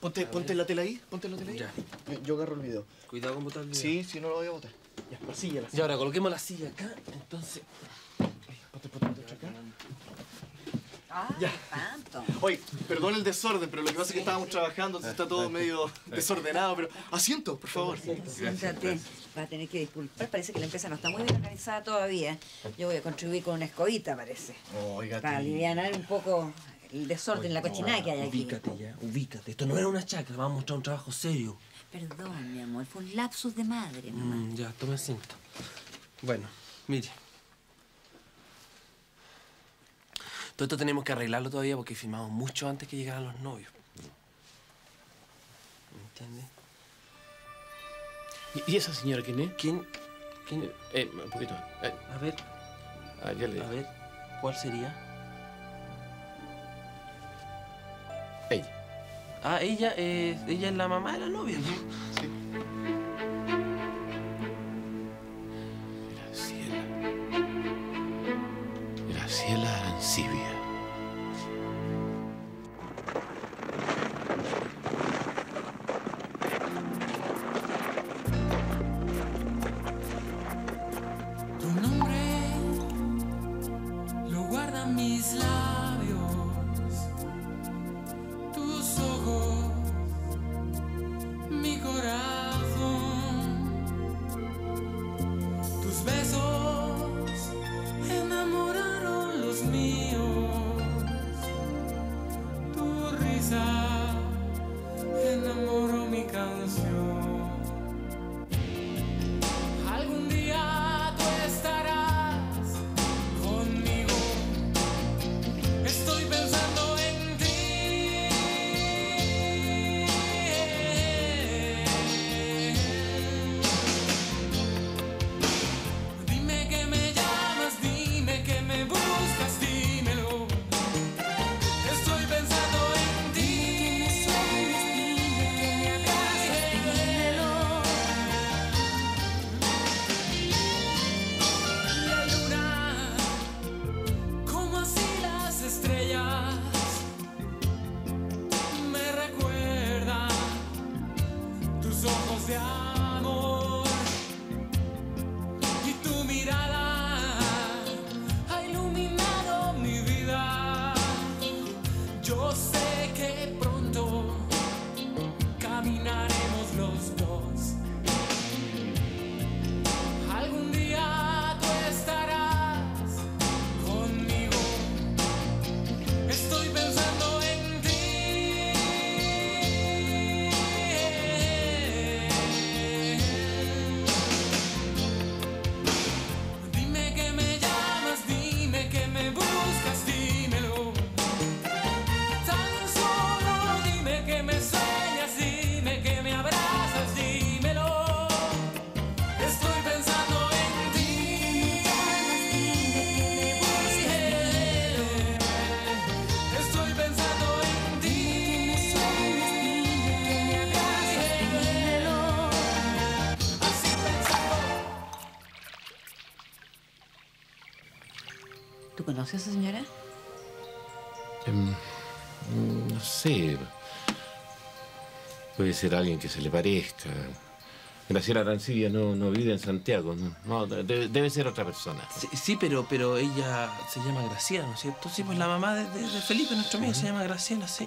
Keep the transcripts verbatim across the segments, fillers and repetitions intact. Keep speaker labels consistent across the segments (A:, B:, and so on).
A: Ponte, ponte la tela ahí, ponte la tela ahí.
B: Ya.
A: Yo, yo agarro el video.
B: Cuidado con botar el video.
A: Sí, sí, no lo voy a botar. Ya, la silla, la silla.
B: Y ahora coloquemos la silla acá, entonces...
A: Ponte, ponte, ponte acá.
C: ¡Ah,
A: Ya.
C: qué espanto!
A: Oye, perdón el desorden, pero lo que pasa es que estábamos trabajando, entonces está todo medio desordenado, pero... Asiento, por favor.
C: Siéntate. Vas a tener que disculpar. Parece que la empresa no está muy bien organizada todavía. Yo voy a contribuir con una escobita, parece.
A: Oiga,
C: Para aliviar un poco el desorden, la cochinada que hay aquí.
B: Ubícate ya, ubícate. Esto no era una chacra, vamos a mostrar un trabajo serio.
C: Perdón, mi amor, fue un lapsus de madre, mamá.
B: Mm, ya, tome asiento. Bueno, mire. Todo esto tenemos que arreglarlo todavía porque firmamos mucho antes que llegaran los novios. ¿Me entiendes?
D: ¿Y, y esa señora quién es?
B: ¿Quién? ¿Quién?
D: Eh, un poquito. Eh,
B: A ver,
D: ah, ya le
B: a ver, ¿cuál sería?
D: Ella.
B: Ah, ella, eh, ella es la mamá de la novia, ¿no?
A: Sí.
D: Graciela. Graciela Arancibia.
E: Tu nombre lo guardan mis labios, tus ojos, mi corazón, tus besos enamoraron los míos, tu risa enamoró mi canción. Algún día tú estarás conmigo. Estoy pensando en ti. Dime que me llamas, dime que me buscas, dímelo. Estoy pensando en ti. La luna, como así las estrellas, me recuerdan tus ojos de amor y tu mirada ha iluminado mi vida. Yo sé que pronto caminaremos los dos. Algún día tú estarás conmigo. Estoy pensando en ti. Dime que me llamas, dime que me buscas, dímelo. Tan solo dime que me sueñas, dime que me abrazas, dímelo. Estoy pensando en ti. Estoy pensando en ti. Así pensando.
C: ¿Tú conoces a esa señora?
D: Em, no sé. Puede ser alguien que se le parezca. Graciela Arancibia no, no vive en Santiago. No, no, debe, debe ser otra persona.
B: Sí, sí, pero, pero ella se llama Graciela, ¿no es cierto? Sí, pues la mamá de, de- de Felipe, nuestro amigo, se llama Graciela, sí.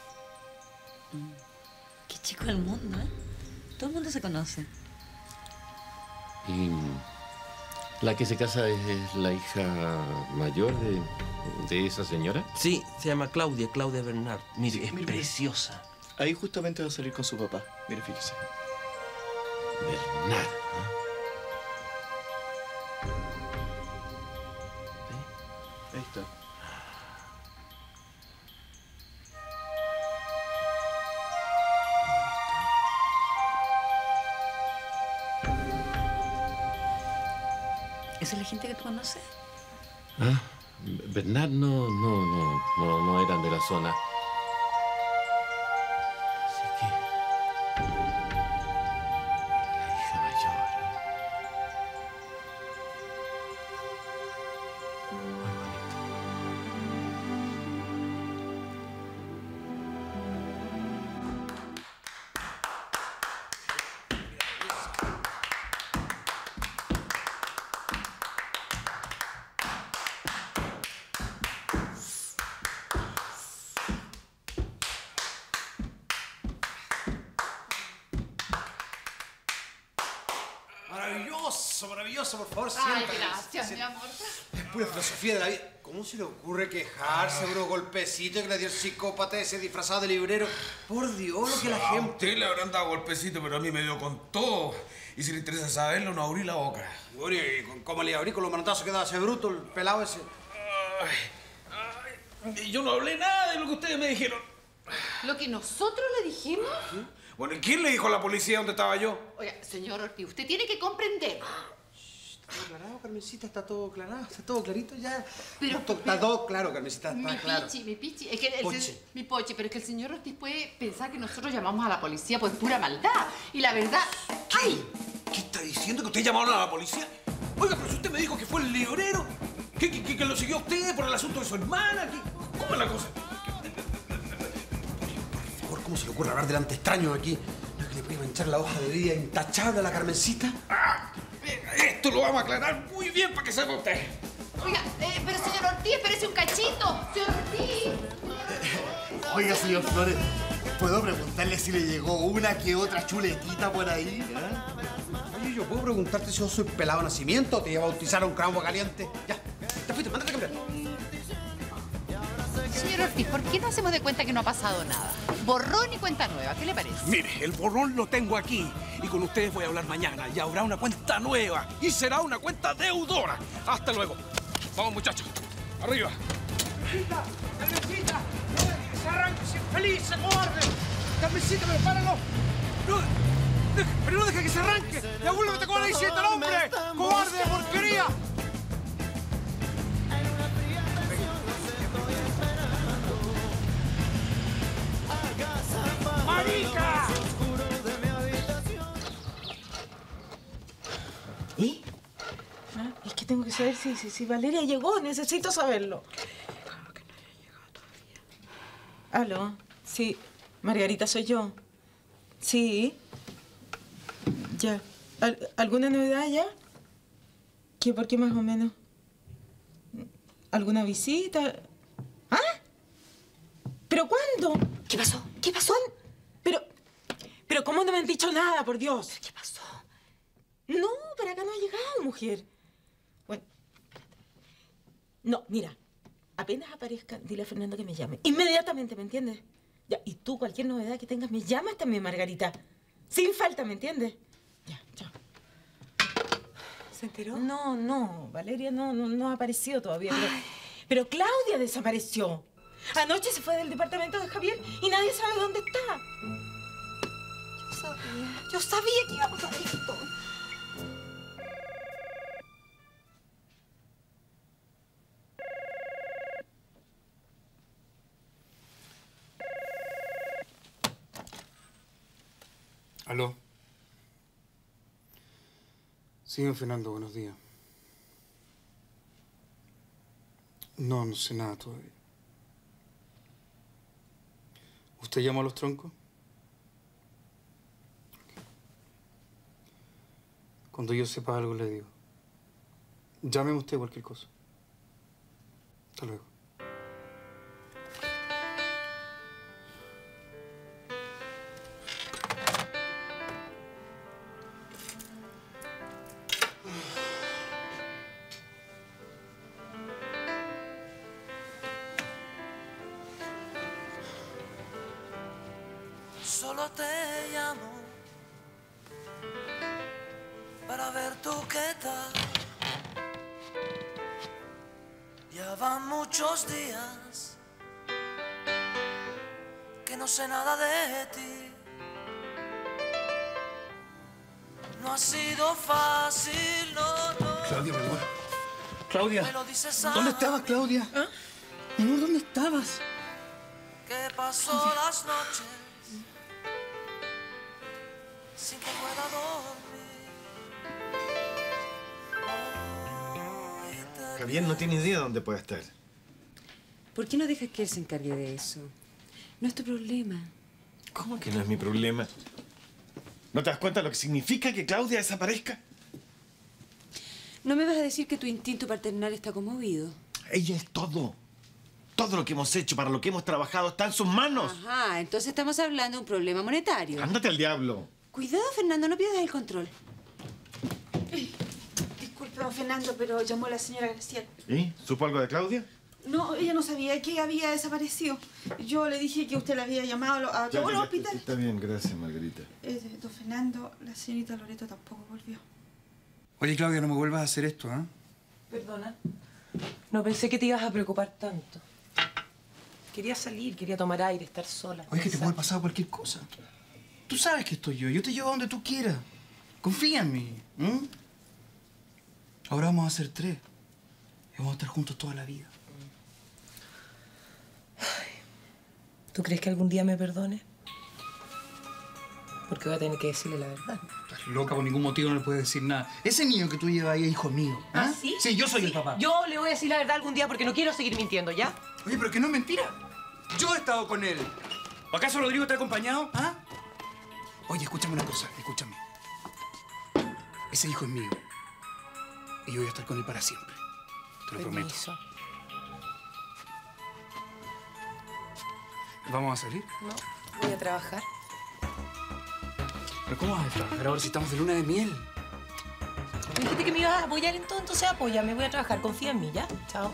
C: Qué chico del mundo, ¿eh? Todo el mundo se conoce.
D: Y la que se casa es, es la hija mayor de, de esa señora.
B: Sí, se llama Claudia, Claudia Bernard. Mire,
A: Sí,
B: es
A: mire, mire.
B: preciosa.
A: Ahí justamente va a salir con su papá. Mire, fíjese.
D: Bernard. ¿Ah?
A: Ahí está.
C: ¿Esa es la gente que tú conoces?
D: ¿Ah? Bernard no, no, no, no, no eran de la zona. Así que... La hija mayor. Muy bonito.
F: maravilloso, maravilloso, por favor,
G: Ay,
F: siéntate.
G: gracias, mi amor.
F: Es pura filosofía de la vida. ¿Cómo se le ocurre quejarse, bro? Golpecito que le dio el psicópata ese disfrazado de librero. Por Dios, lo que la
H: A
F: gente...
H: usted le habrán dado golpecito, pero a mí me dio con todo. Y si le interesa saberlo, no abrí la boca.
F: Bueno, ¿y con- cómo le abrí con los manotazos que daba ese bruto, el pelado ese?
H: Ay, ay, yo no hablé nada de lo que ustedes me dijeron.
G: Lo que nosotros le dijimos...
H: Bueno, ¿y quién le dijo a la policía dónde estaba yo?
G: Oiga, señor Ortiz, usted tiene que comprender.
F: Está todo aclarado, Carmencita, está todo aclarado, está todo clarito ya.
G: Pero-
F: está, todo- está todo claro, Carmencita, está
G: Mi
F: claro.
G: pichi, mi pichi. Es que el
F: Pochi.
G: se- mi pochi, pero es que el señor Ortiz puede pensar que nosotros llamamos a la policía por pura maldad. Y la verdad... ¡Ay!
H: ¿Qué está diciendo? ¿Que ustedes llamaron a la policía? Oiga, pero si usted me dijo que fue el librero, que, que, que- que lo siguió a usted por el asunto de su hermana, ¿qué- ¿cómo es la cosa?
F: Por favor, ¿cómo se le ocurre hablar delante extraños aquí? ¿No es que le puede manchar la hoja de vida intachable a la Carmencita?
H: Ah, esto lo vamos a aclarar muy bien para que sepa usted.
G: Oiga, eh, pero señor Ortiz, espérese un cachito. Señor Ortiz.
A: Oiga, señor Flores, ¿puedo preguntarle si le llegó una que otra chuletita por ahí? ¿eh?
F: Oye, ¿yo puedo preguntarte si yo soy pelado de nacimiento o te iba a bautizar a un cráneo caliente? Ya, te fuiste, mándate a cambiar.
G: Señor Ortiz, ¿por qué no hacemos de cuenta que no ha pasado nada? Borrón y cuenta nueva, ¿qué le parece?
H: Mire, el borrón lo tengo aquí y con ustedes voy a hablar mañana y habrá una cuenta nueva y será una cuenta deudora. Hasta luego. Vamos, muchachos. Arriba.
F: ¡Carmencita! ¡Carmencita! ¡Se arranque, se feliz, se cobarde! ¡Carmencita, pero páralo! ¡No! Deja, ¡pero no deja que se arranque! ¡Ya vuélvete con la diciendo el hombre! ¡Cobarde, porquería! ¡Marica!
I: ¿Y? Ah, es que tengo que saber si, si, si Valeria llegó. Necesito saberlo. ¿Aló? Sí. Margarita, soy yo. Sí. Ya. ¿Al- ¿Alguna novedad ya? ¿Qué? ¿Por qué más o menos? ¿Alguna visita? ¿Ah? ¿Pero cuándo?
C: ¿Qué pasó? ¿Qué pasó?
I: Pero... ¿Pero cómo no me han dicho nada, por Dios?
C: ¿Qué pasó?
I: No, para acá no ha llegado, mujer. Bueno. No, mira. Apenas aparezca, dile a Fernando que me llame. Inmediatamente, ¿me entiendes? Ya, y tú, cualquier novedad que tengas, me llamas también, Margarita. Sin falta, ¿me entiendes? Ya, chao.
C: ¿Se enteró?
I: No, no, Valeria no, no, no ha aparecido todavía. Pero, pero Claudia desapareció. Anoche se fue del departamento de Javier y nadie sabe dónde está.
C: Yo sabía, yo sabía que íbamos a ver esto.
J: ¿Aló? Sí, don Fernando, buenos días. No, no sé nada todavía. ¿Usted llamó a los troncos? Cuando yo sepa algo le digo. Llámeme usted cualquier cosa. Hasta luego.
E: Solo te llamo para ver tú qué tal. Ya van muchos días que no sé nada de ti. No ha sido fácil, no, no.
F: Claudia, mi amor.
E: Me
F: Claudia.
E: lo dices
F: ¿Dónde estabas, Claudia?
I: ¿Ah?
F: Mi amor, ¿dónde estabas?
E: que pasó las noches sin que pueda dormir.
A: Javier no tiene idea de dónde puede estar.
C: ¿Por qué no dejas que él se encargue de eso? No es tu problema.
A: ¿Cómo que no es mi problema? ¿No te das cuenta de lo que significa que Claudia desaparezca?
C: ¿No me vas a decir que tu instinto paternal está conmovido?
A: Ella es todo. Todo lo que hemos hecho, para lo que hemos trabajado, está en sus manos.
C: Ajá, entonces estamos hablando de un problema monetario.
A: Ándate al diablo.
C: Cuidado, Fernando, no pierdas el control.
K: don Fernando, pero llamó a la señora Graciela.
A: ¿Y? ¿Supo algo de Claudia?
K: No, ella no sabía que había desaparecido. Yo le dije que usted la había llamado a
A: Ya,
K: todo
A: ya,
K: el
A: ya,
K: hospital.
A: Está bien, gracias, Margarita.
K: Eh, don Fernando, la señorita Loreto tampoco volvió.
J: Oye, Claudia, no me vuelvas a hacer esto, ¿ah?
I: Perdona. No pensé que te ibas a preocupar tanto. Quería salir, quería tomar aire, estar sola.
J: Oye, que te puede pasar cualquier cosa. Tú sabes que estoy yo. Yo te llevo a donde tú quieras. Confía en mí. ¿Mm? Ahora vamos a ser tres. Y vamos a estar juntos toda la vida.
I: ¿Tú crees que algún día me perdone? Porque voy a tener que decirle la verdad.
J: Estás loca, por ningún motivo no le puedes decir nada. Ese niño que tú llevas ahí es hijo mío. ¿Ah?
I: ¿Sí?
J: Sí, yo soy
I: Sí.
J: el papá.
I: Yo le voy a decir la verdad algún día porque no quiero seguir mintiendo, ¿ya?
J: Oye, pero que no es mentira. Yo he estado con él. ¿Acaso Rodrigo te ha acompañado? ¿Ah? Oye, escúchame una cosa, escúchame. Ese hijo es mío. Y yo voy a estar con él para siempre. Te lo prometo.
I: Permiso.
J: ¿Vamos a salir?
I: No, voy a trabajar.
J: ¿Pero cómo vas a trabajar ahora si estamos de luna de miel?
I: Me dijiste que me ibas a apoyar en todo, entonces apóyame. Voy a trabajar. Confía en mí, ¿ya? Chao.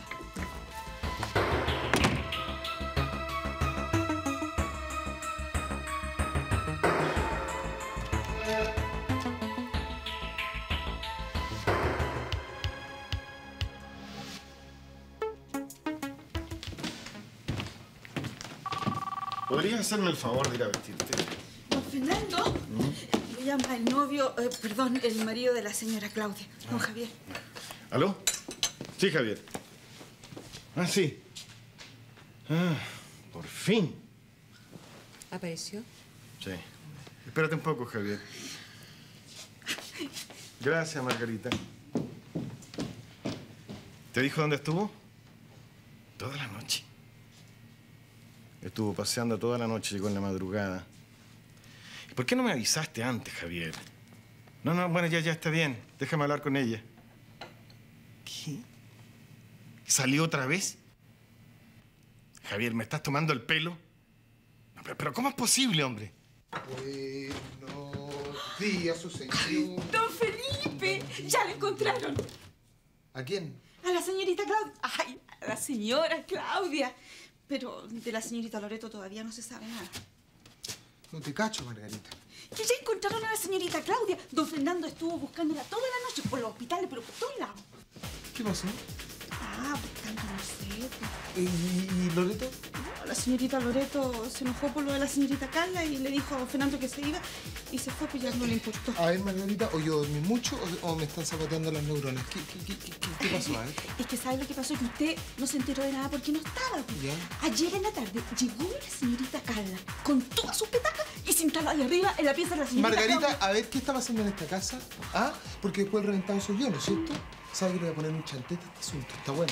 A: ¿Podrías hacerme el favor de ir a vestirte?
K: Don Fernando,
A: ¿Mm?
K: le llama el novio, eh, perdón, el marido de la señora Claudia, don Javier.
A: ¿Aló? Sí, Javier. Ah, sí. Ah, por fin.
C: ¿Apareció?
A: Sí. Espérate un poco, Javier. Gracias, Margarita. ¿Te dijo dónde estuvo? Toda la noche. Estuvo paseando toda la noche, llegó en la madrugada. ¿Por qué no me avisaste antes, Javier? No, no, bueno, ya, ya está bien. Déjame hablar con ella. ¿Qué? ¿Salió otra vez? Javier, ¿me estás tomando el pelo? No, pero, pero ¿cómo es posible, hombre?
L: Buenos días, su señor.
K: Don Felipe, ya la encontraron.
L: ¿A quién?
K: A la señorita Claudia. Ay, a la señora Claudia. Pero de la señorita Loreto todavía no se sabe nada.
L: No te cacho, Margarita.
K: Que ya encontraron a la señorita Claudia. Don Fernando estuvo buscándola toda la noche por los hospitales, pero por todos lados.
L: ¿Qué pasó?
K: Ah, buscando, no sé.
L: ¿Y, y Loreto?
K: No, la señorita Loreto se enojó por lo de la señorita Carla y le dijo a don Fernando que se iba y se fue, pues ya no le importó.
L: A ver, Margarita, o yo dormí mucho o, o me están zapateando las neuronas. ¿Qué, qué, qué, qué, qué pasó, eh?
K: Es que ¿sabe lo que pasó? Que usted no se enteró de nada porque no estaba.
L: ¿Ya?
K: Ayer en la tarde llegó la señorita Carla con todas sus petacas y se instaló ahí arriba en la pieza de la señorita
L: Margarita,
K: Claudia.
L: a ver, ¿qué está pasando en esta casa? ¿Ah? Porque después el reventado soy yo, ¿no es cierto? ¿Sabe que le voy a poner un chantete a este asunto? Está bueno.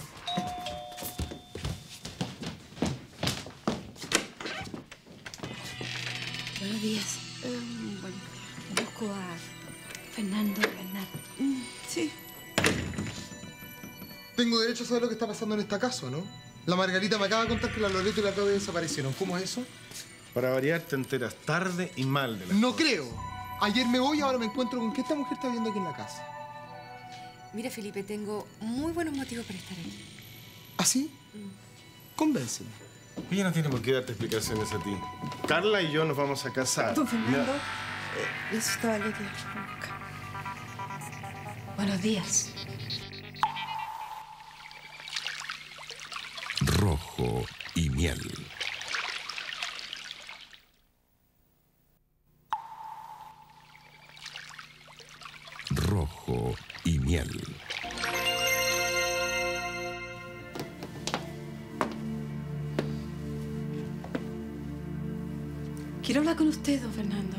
K: Buenos días. Um, bueno, busco a Fernando Bernal. Mm, sí.
L: Tengo derecho a saber lo que está pasando en esta casa, ¿no? La Margarita me acaba de contar que la Loreto y la Claudia desaparecieron. ¿Cómo es eso?
A: Para variar, te enteras tarde y mal de la
L: No creo. Ayer me voy y ahora me encuentro con que esta mujer está viendo aquí en la casa.
C: Mira, Felipe, tengo muy buenos motivos para estar aquí.
L: ¿Ah, sí?
A: Convénceme. Ella no tiene por qué darte explicaciones a ti. Carla y yo nos vamos a casar.
K: Don Fernando,
A: Ya.
K: eh, eso estaba yo que busca.
C: Buenos días.
M: Rojo y miel. Rojo y miel.
K: Quiero hablar con usted, don Fernando.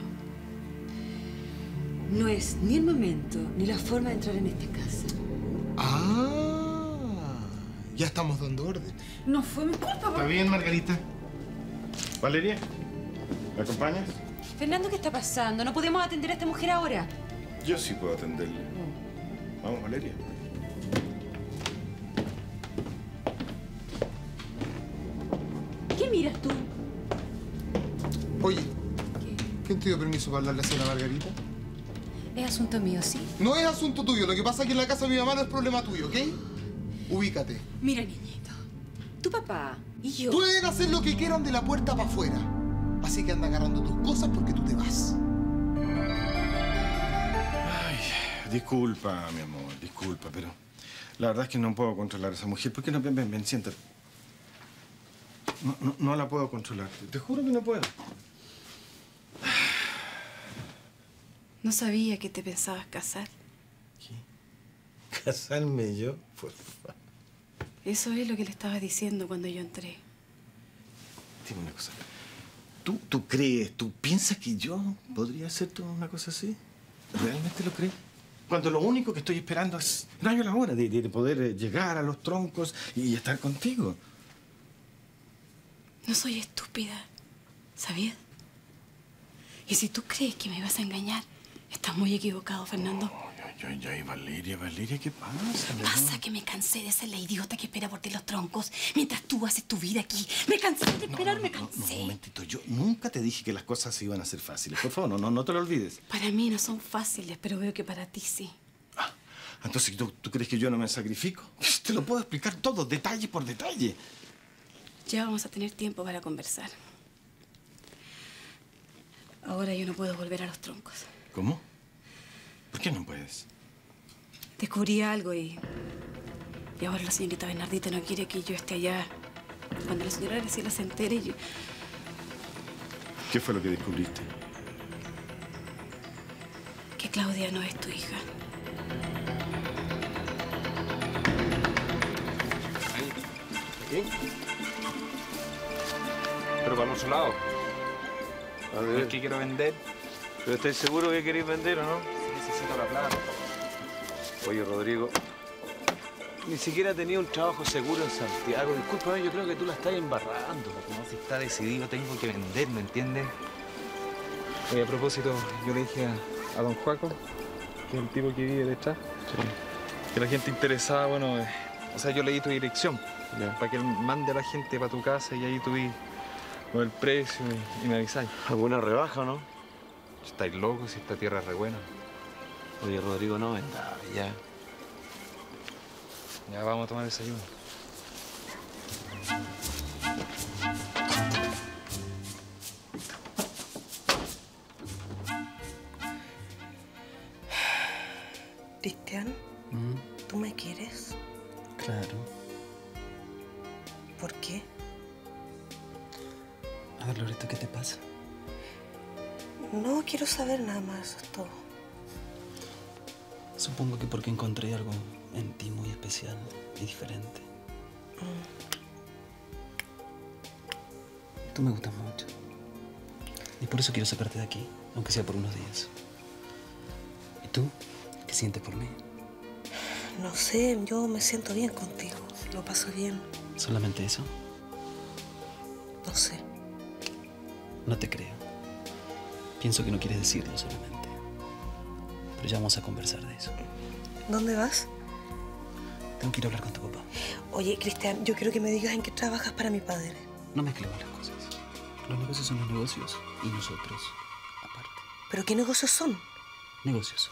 C: No es ni el momento ni la forma de entrar en esta casa.
L: Ah, ya estamos dando orden.
K: No fue mi culpa.
A: ¿Está bien, Margarita? Valeria, ¿me acompañas?
C: Fernando, ¿qué está pasando? No podemos atender a esta mujer ahora.
A: Yo sí puedo atenderle. Vamos, Valeria.
C: ¿Qué miras tú?
L: Oye, ¿quién te dio permiso para hablarle así a la Margarita?
K: Es asunto mío, ¿sí?
L: No es asunto tuyo. Lo que pasa es que en la casa de mi mamá no es problema tuyo, ¿ok? Ubícate.
K: Mira, niñito. Tu papá y yo...
L: Pueden hacer lo que quieran de la puerta para afuera. Así que anda agarrando tus cosas porque tú te vas.
A: Ay, disculpa, mi amor, disculpa, pero la verdad es que no puedo controlar a esa mujer. ¿Por qué no? Ven, ven, ven, siéntate. No, no, no la puedo controlar. Te juro que no puedo.
K: No sabía que te pensabas casar.
A: ¿Qué? ¿Casarme yo? Por favor.
K: Eso es lo que le estaba diciendo cuando yo entré.
A: Dime una cosa. ¿Tú, tú crees, tú piensas que yo podría hacer toda una cosa así? ¿Realmente lo crees? Cuando lo único que estoy esperando es un año a la hora de, de poder llegar a los troncos y estar contigo.
K: No soy estúpida, ¿sabías? Y si tú crees que me vas a engañar, estás muy equivocado, Fernando.
A: Ay, ay, ay, Valeria, Valeria, ¿qué pasa?
K: ¿Qué pasa? Que me cansé de ser la idiota que espera por ti los troncos mientras tú haces tu vida aquí. Me cansé de esperar,
A: no, no,
K: me
A: no, no,
K: cansé.
A: no, un momentito, yo nunca te dije que las cosas iban a ser fáciles. Por favor, no, no, no te lo olvides.
K: Para mí no son fáciles, pero veo que para ti sí.
A: Ah, entonces, ¿tú, ¿tú crees que yo no me sacrifico? Te lo puedo explicar todo, detalle por detalle.
K: Ya vamos a tener tiempo para conversar. Ahora yo no puedo volver a los troncos.
A: ¿Cómo? ¿Por qué no puedes?
K: Descubrí algo y... Y ahora la señorita Bernardita no quiere que yo esté allá. Cuando la señora Graciela se entere, yo...
A: ¿Qué fue lo que descubriste?
K: Que Claudia no es tu hija.
J: ¿Qué? Pero para el otro lado.
N: A
J: No
N: ver.
J: es que quiero vender.
N: ¿Pero estáis seguro que queréis vender o no?
J: Necesito la plata.
N: Oye, Rodrigo, ni siquiera tenía un trabajo seguro en Santiago. Discúlpame, yo creo que tú la estás embarrando.
J: No, si está decidido, tengo que vender, ¿me entiendes? Oye, a propósito, yo le dije a, a don Juaco, que es el tipo que vive detrás, que la gente interesada, bueno, eh, o sea, yo le di tu dirección, para que él mande a la gente para tu casa y ahí tú vi el precio y, y me avisáis.
N: ¿Alguna rebaja o no?
J: Estáis locos si esta tierra es re buena.
N: Oye, Rodrigo, no venda, ya.
J: Ya vamos a tomar desayuno.
O: Cristian, ¿tú me quieres?
P: Claro.
O: ¿Por qué?
P: A ver, Loreto, ¿qué te pasa?
O: No quiero saber nada más, eso es todo.
P: Supongo que porque encontré algo en ti muy especial y diferente. Tú me gustas mucho. Y por eso quiero sacarte de aquí, aunque sea por unos días. ¿Y tú? ¿Qué sientes por mí?
O: No sé, yo me siento bien contigo. Lo paso bien.
P: ¿Solamente eso?
O: No sé.
P: No te creo. Pienso que no quieres decirlo solamente. Pero ya vamos a conversar de eso.
O: ¿Dónde vas?
P: Tengo que ir a hablar con tu papá.
O: Oye, Cristian, yo quiero que me digas en qué trabajas para mi padre.
P: No mezclemos las cosas. Los negocios son los negocios y nosotros aparte.
O: ¿Pero qué negocios son?
P: Negocios.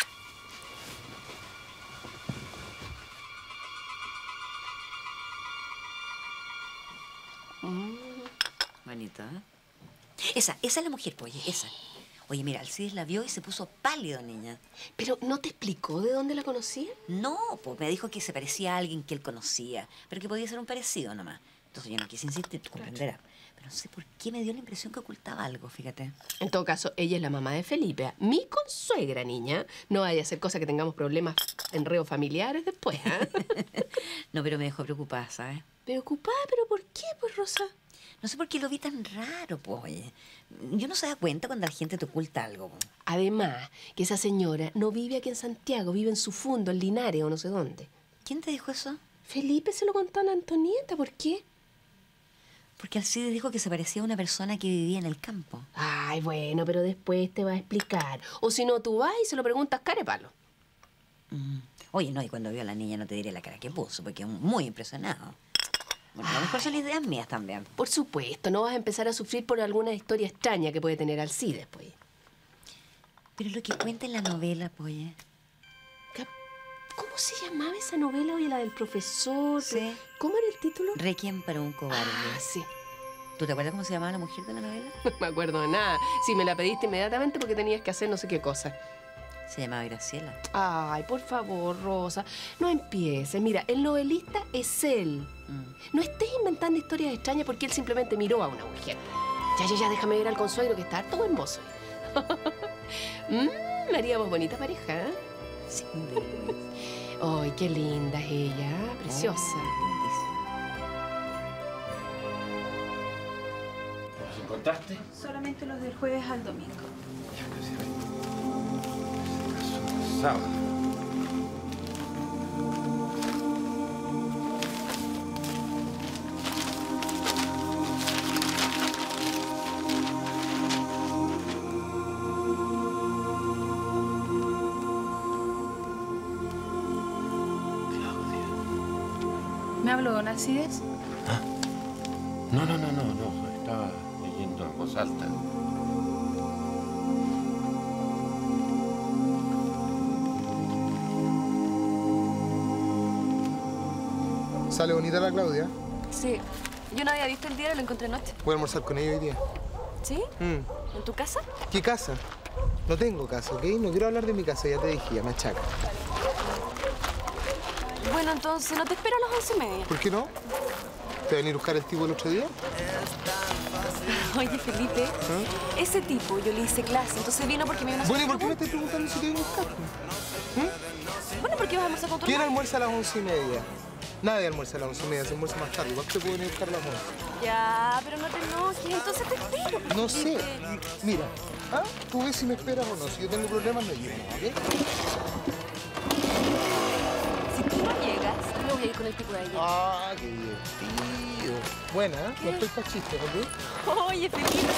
C: Mm, bonito, ¿eh? Esa, esa es la mujer, pues, oye, esa. Oye, mira, Alcides la vio y se puso pálido, niña.
Q: ¿Pero no te explicó de dónde la conocía?
C: No, pues me dijo que se parecía a alguien que él conocía, pero que podía ser un parecido nomás. Entonces yo no quise insistir, tú comprenderás. Pero no sé por qué me dio la impresión que ocultaba algo, fíjate.
Q: En todo caso, ella es la mamá de Felipe. Mi consuegra, niña. No vaya a ser cosa que tengamos problemas, enredos familiares después, ¿ah?
C: No, pero me dejó preocupada, ¿sabes?
Q: ¿Preocupada? ¿Pero por qué, pues, Rosa?
C: No sé por qué lo vi tan raro, pues, oye. Yo no se da cuenta cuando la gente te oculta algo. Po.
Q: Además, que esa señora no vive aquí en Santiago, vive en su fundo, en Linares o no sé dónde.
C: ¿Quién te dijo eso?
Q: Felipe se lo contó a la Antonieta. ¿Por qué?
C: Porque Alcides dijo que se parecía a una persona que vivía en el campo.
Q: Ay, bueno, pero después te va a explicar. O si no, tú vas y se lo preguntas carepalo.
C: Mm. Oye, no, y cuando vio a la niña no te diré la cara que puso, porque muy impresionado. Bueno, a lo mejor son ideas mías también.
Q: Por supuesto, no vas a empezar a sufrir por alguna historia extraña que puede tener Alcides, pues.
C: Pero lo que cuenta en la novela, Poye.
Q: ¿Cómo se llamaba esa novela? Oye, la del profesor.
C: Sí.
Q: ¿Cómo era el título?
C: Requiem para un cobarde.
Q: Ah, sí.
C: ¿Tú te acuerdas cómo se llamaba la mujer de la novela?
Q: No me acuerdo de nada. Sí, me la pediste inmediatamente porque tenías que hacer no sé qué cosa.
C: Se llamaba Graciela.
Q: Ay, por favor, Rosa, no empieces. Mira, el novelista es él.
C: Mm.
Q: No estés inventando historias extrañas porque él simplemente miró a una mujer. Ya, ya, ya, déjame ver al consuegro que está harto buen mozo. Mmm, haríamos bonita pareja, ¿eh?
C: Sí.
Q: Ay, qué linda es ella, ¿eh? Preciosa.
D: ¿Los encontraste?
K: Solamente los del jueves al domingo.
D: Sábado.
K: ¿Me habló don Alcides?
D: ¿Ah? No, no, no, no, no. Estaba leyendo en voz alta.
L: ¿Sale bonita la Claudia?
K: Sí. Yo no había visto el día y lo encontré anoche.
L: Voy a almorzar con ella hoy día.
K: ¿Sí?
L: Mm.
K: ¿En tu casa?
L: ¿Qué casa? No tengo casa, ¿ok? No quiero hablar de mi casa, ya te dije, ya me achaca.
K: Bueno, entonces no te espero a las once y media.
L: ¿Por qué no? ¿Te va a venir a buscar el tipo el otro día?
K: Oye, Felipe,
L: ¿Ah?
K: ese tipo yo le hice clase, entonces vino porque me iban a hacer
L: Bueno, ¿y por qué me
K: preguntas.
L: estás preguntando si te voy a buscar? ¿Mm?
K: Bueno, porque vas a almorzar con tu
L: ¿Quién
K: hermano.
L: almuerza a las once y media? Nadie almuerza a las once y media, se almuerza más tarde. ¿Cuánto te puedo venir a buscar a las once?
K: Ya, pero no te enojes, entonces te espero.
L: No sé.
K: Felipe.
L: Mira, ¿ah? Tú ves si me esperas o no. Si yo tengo problemas, no llego, ¿ok?
K: Si tú no llegas, me voy a ir con el tipo de ayer.
L: Ah, qué divertido. Buena, ¿eh? No estoy para chistes, ¿ok?
K: Oye, Felipe.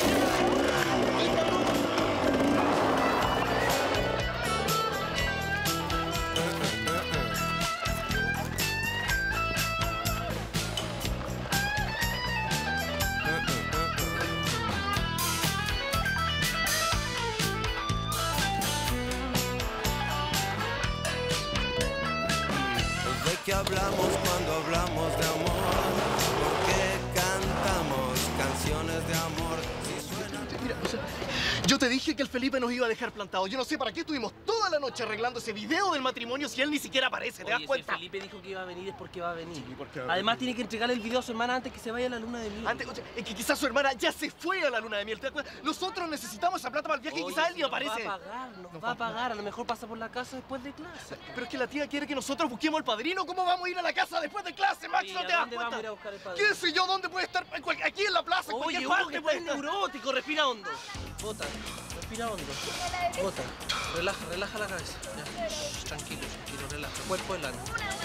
R: ¿De qué hablamos cuando hablamos de amor? ¿Por qué cantamos canciones de amor? Si suenan...
S: Mira, o sea, yo te dije que el Felipe nos iba a dejar plantados. Yo no sé para qué estuvimos toda la noche arreglando ese video del matrimonio si él ni siquiera aparece. ¿Te das
B: Oye,
S: cuenta?
B: Si Felipe dijo que iba a venir es porque va a venir.
S: porque va a
B: Además
S: venir.
B: tiene que entregarle el video a su hermana antes que se vaya a la luna de miel.
S: Antes, o sea, es que quizás su hermana ya se fue a la luna de miel. ¿Te das cuenta? Nosotros necesitamos esa plata para el viaje y
B: Oye,
S: quizás él ni
B: nos
S: aparece.
B: va a pagar, nos va a pagar. A lo mejor pasa por la casa después de clase.
S: Pero es que la tía quiere que nosotros busquemos al padrino. ¿Cómo vamos a ir a la casa después de clase, Max?
B: Oye,
S: ¿No
B: ¿a
S: te das
B: dónde
S: cuenta?
B: vamos a ir a buscar el padrino?
S: ¿Qué sé yo? ¿Dónde puede estar? En cual- Aquí en la plaza, en
B: Oye,
S: cualquier
B: uno
S: parte
B: que
S: puede
B: es
S: estar.
B: neurótico, respira hondo. Bota, respira hondo. Bota, relaja, relaja la cabeza. Ya. Shh, tranquilo, tranquilo, relaja. Cuerpo delante.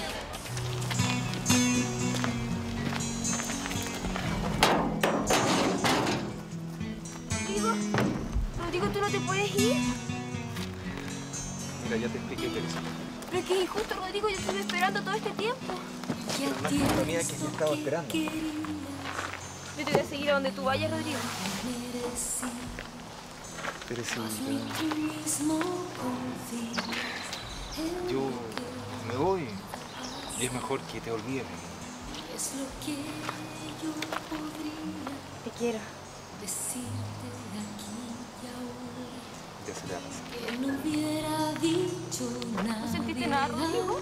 K: Rodrigo, Rodrigo, ¿tú no te puedes ir?
J: Mira, ya te expliqué, Teresa.
K: Pero es que es injusto, Rodrigo, yo estuve esperando todo este tiempo.
J: Pero no es culpa mía que yo estaba esperando.
K: Yo te voy a seguir a donde tú vayas, Rodrigo.
J: Teresita, yo me voy y es mejor que te olvides de mí.
K: Te quiero.
J: Ya se te va a pasar.
K: ¿No sentiste nada, Rodrigo?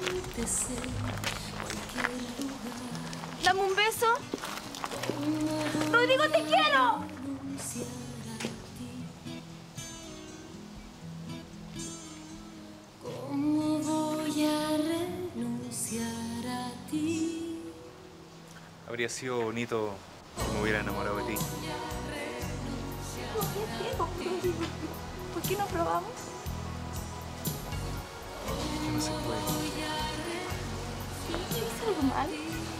K: Dame un beso. Rodrigo, te quiero.
E: ¿Cómo voy a renunciar a ti?
J: Habría sido bonito si me hubiera enamorado de ti.
K: ¿Por qué no probamos?
J: Que no se puede.
K: ¿Hice algo mal?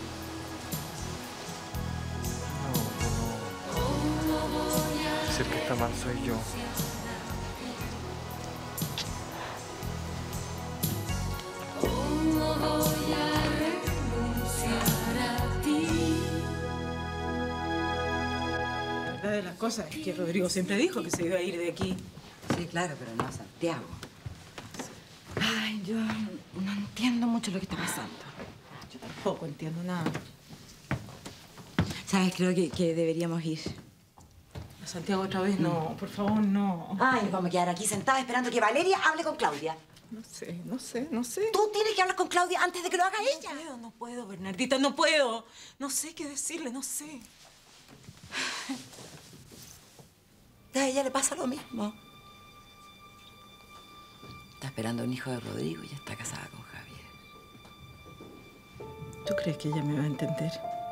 J: Si el que está mal soy yo.
E: ¿Cómo voy a renunciar a ti?
I: La verdad de las cosas es que Rodrigo siempre dijo que se iba a ir de aquí
C: Sí, claro, pero no a Santiago.
I: Ay, yo no entiendo mucho lo que está pasando. Yo tampoco entiendo nada.
C: ¿Sabes? Creo que, que deberíamos ir.
I: A Santiago otra vez, no. Por favor, no.
C: Ay, nos vamos a quedar aquí sentadas esperando que Valeria hable con Claudia.
I: No sé, no sé, no sé.
C: Tú tienes que hablar con Claudia antes de que lo haga ella.
I: No puedo, no puedo, Bernardita, no puedo. No sé qué decirle, no sé.
C: A ella le pasa lo mismo. Está esperando un hijo de Rodrigo y ya está casada con Javier.
I: ¿Tú crees que ella me va a entender?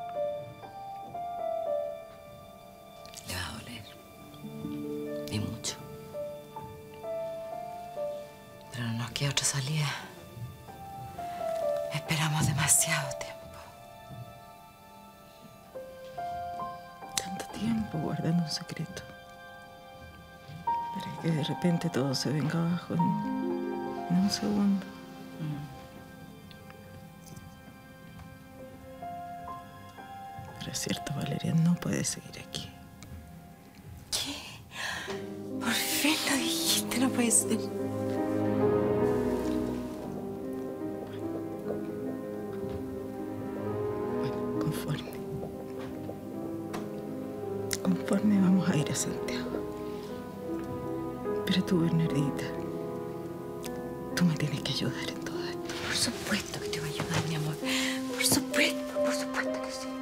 C: Le va a doler. Y mucho. Pero no nos queda otra salida. Esperamos demasiado tiempo.
I: Tanto tiempo guardando un secreto. Para que de repente todo se venga abajo en, en un segundo. Pero es cierto, Valeria, no puedes seguir aquí.
C: Por fin lo dijiste, no puede ser.
I: Bueno, conforme. Conforme vamos a ir a Santiago. Pero tú, Bernardita, tú me tienes que ayudar en todo esto.
C: Por supuesto que te voy a ayudar, mi amor. Por supuesto, por supuesto que sí.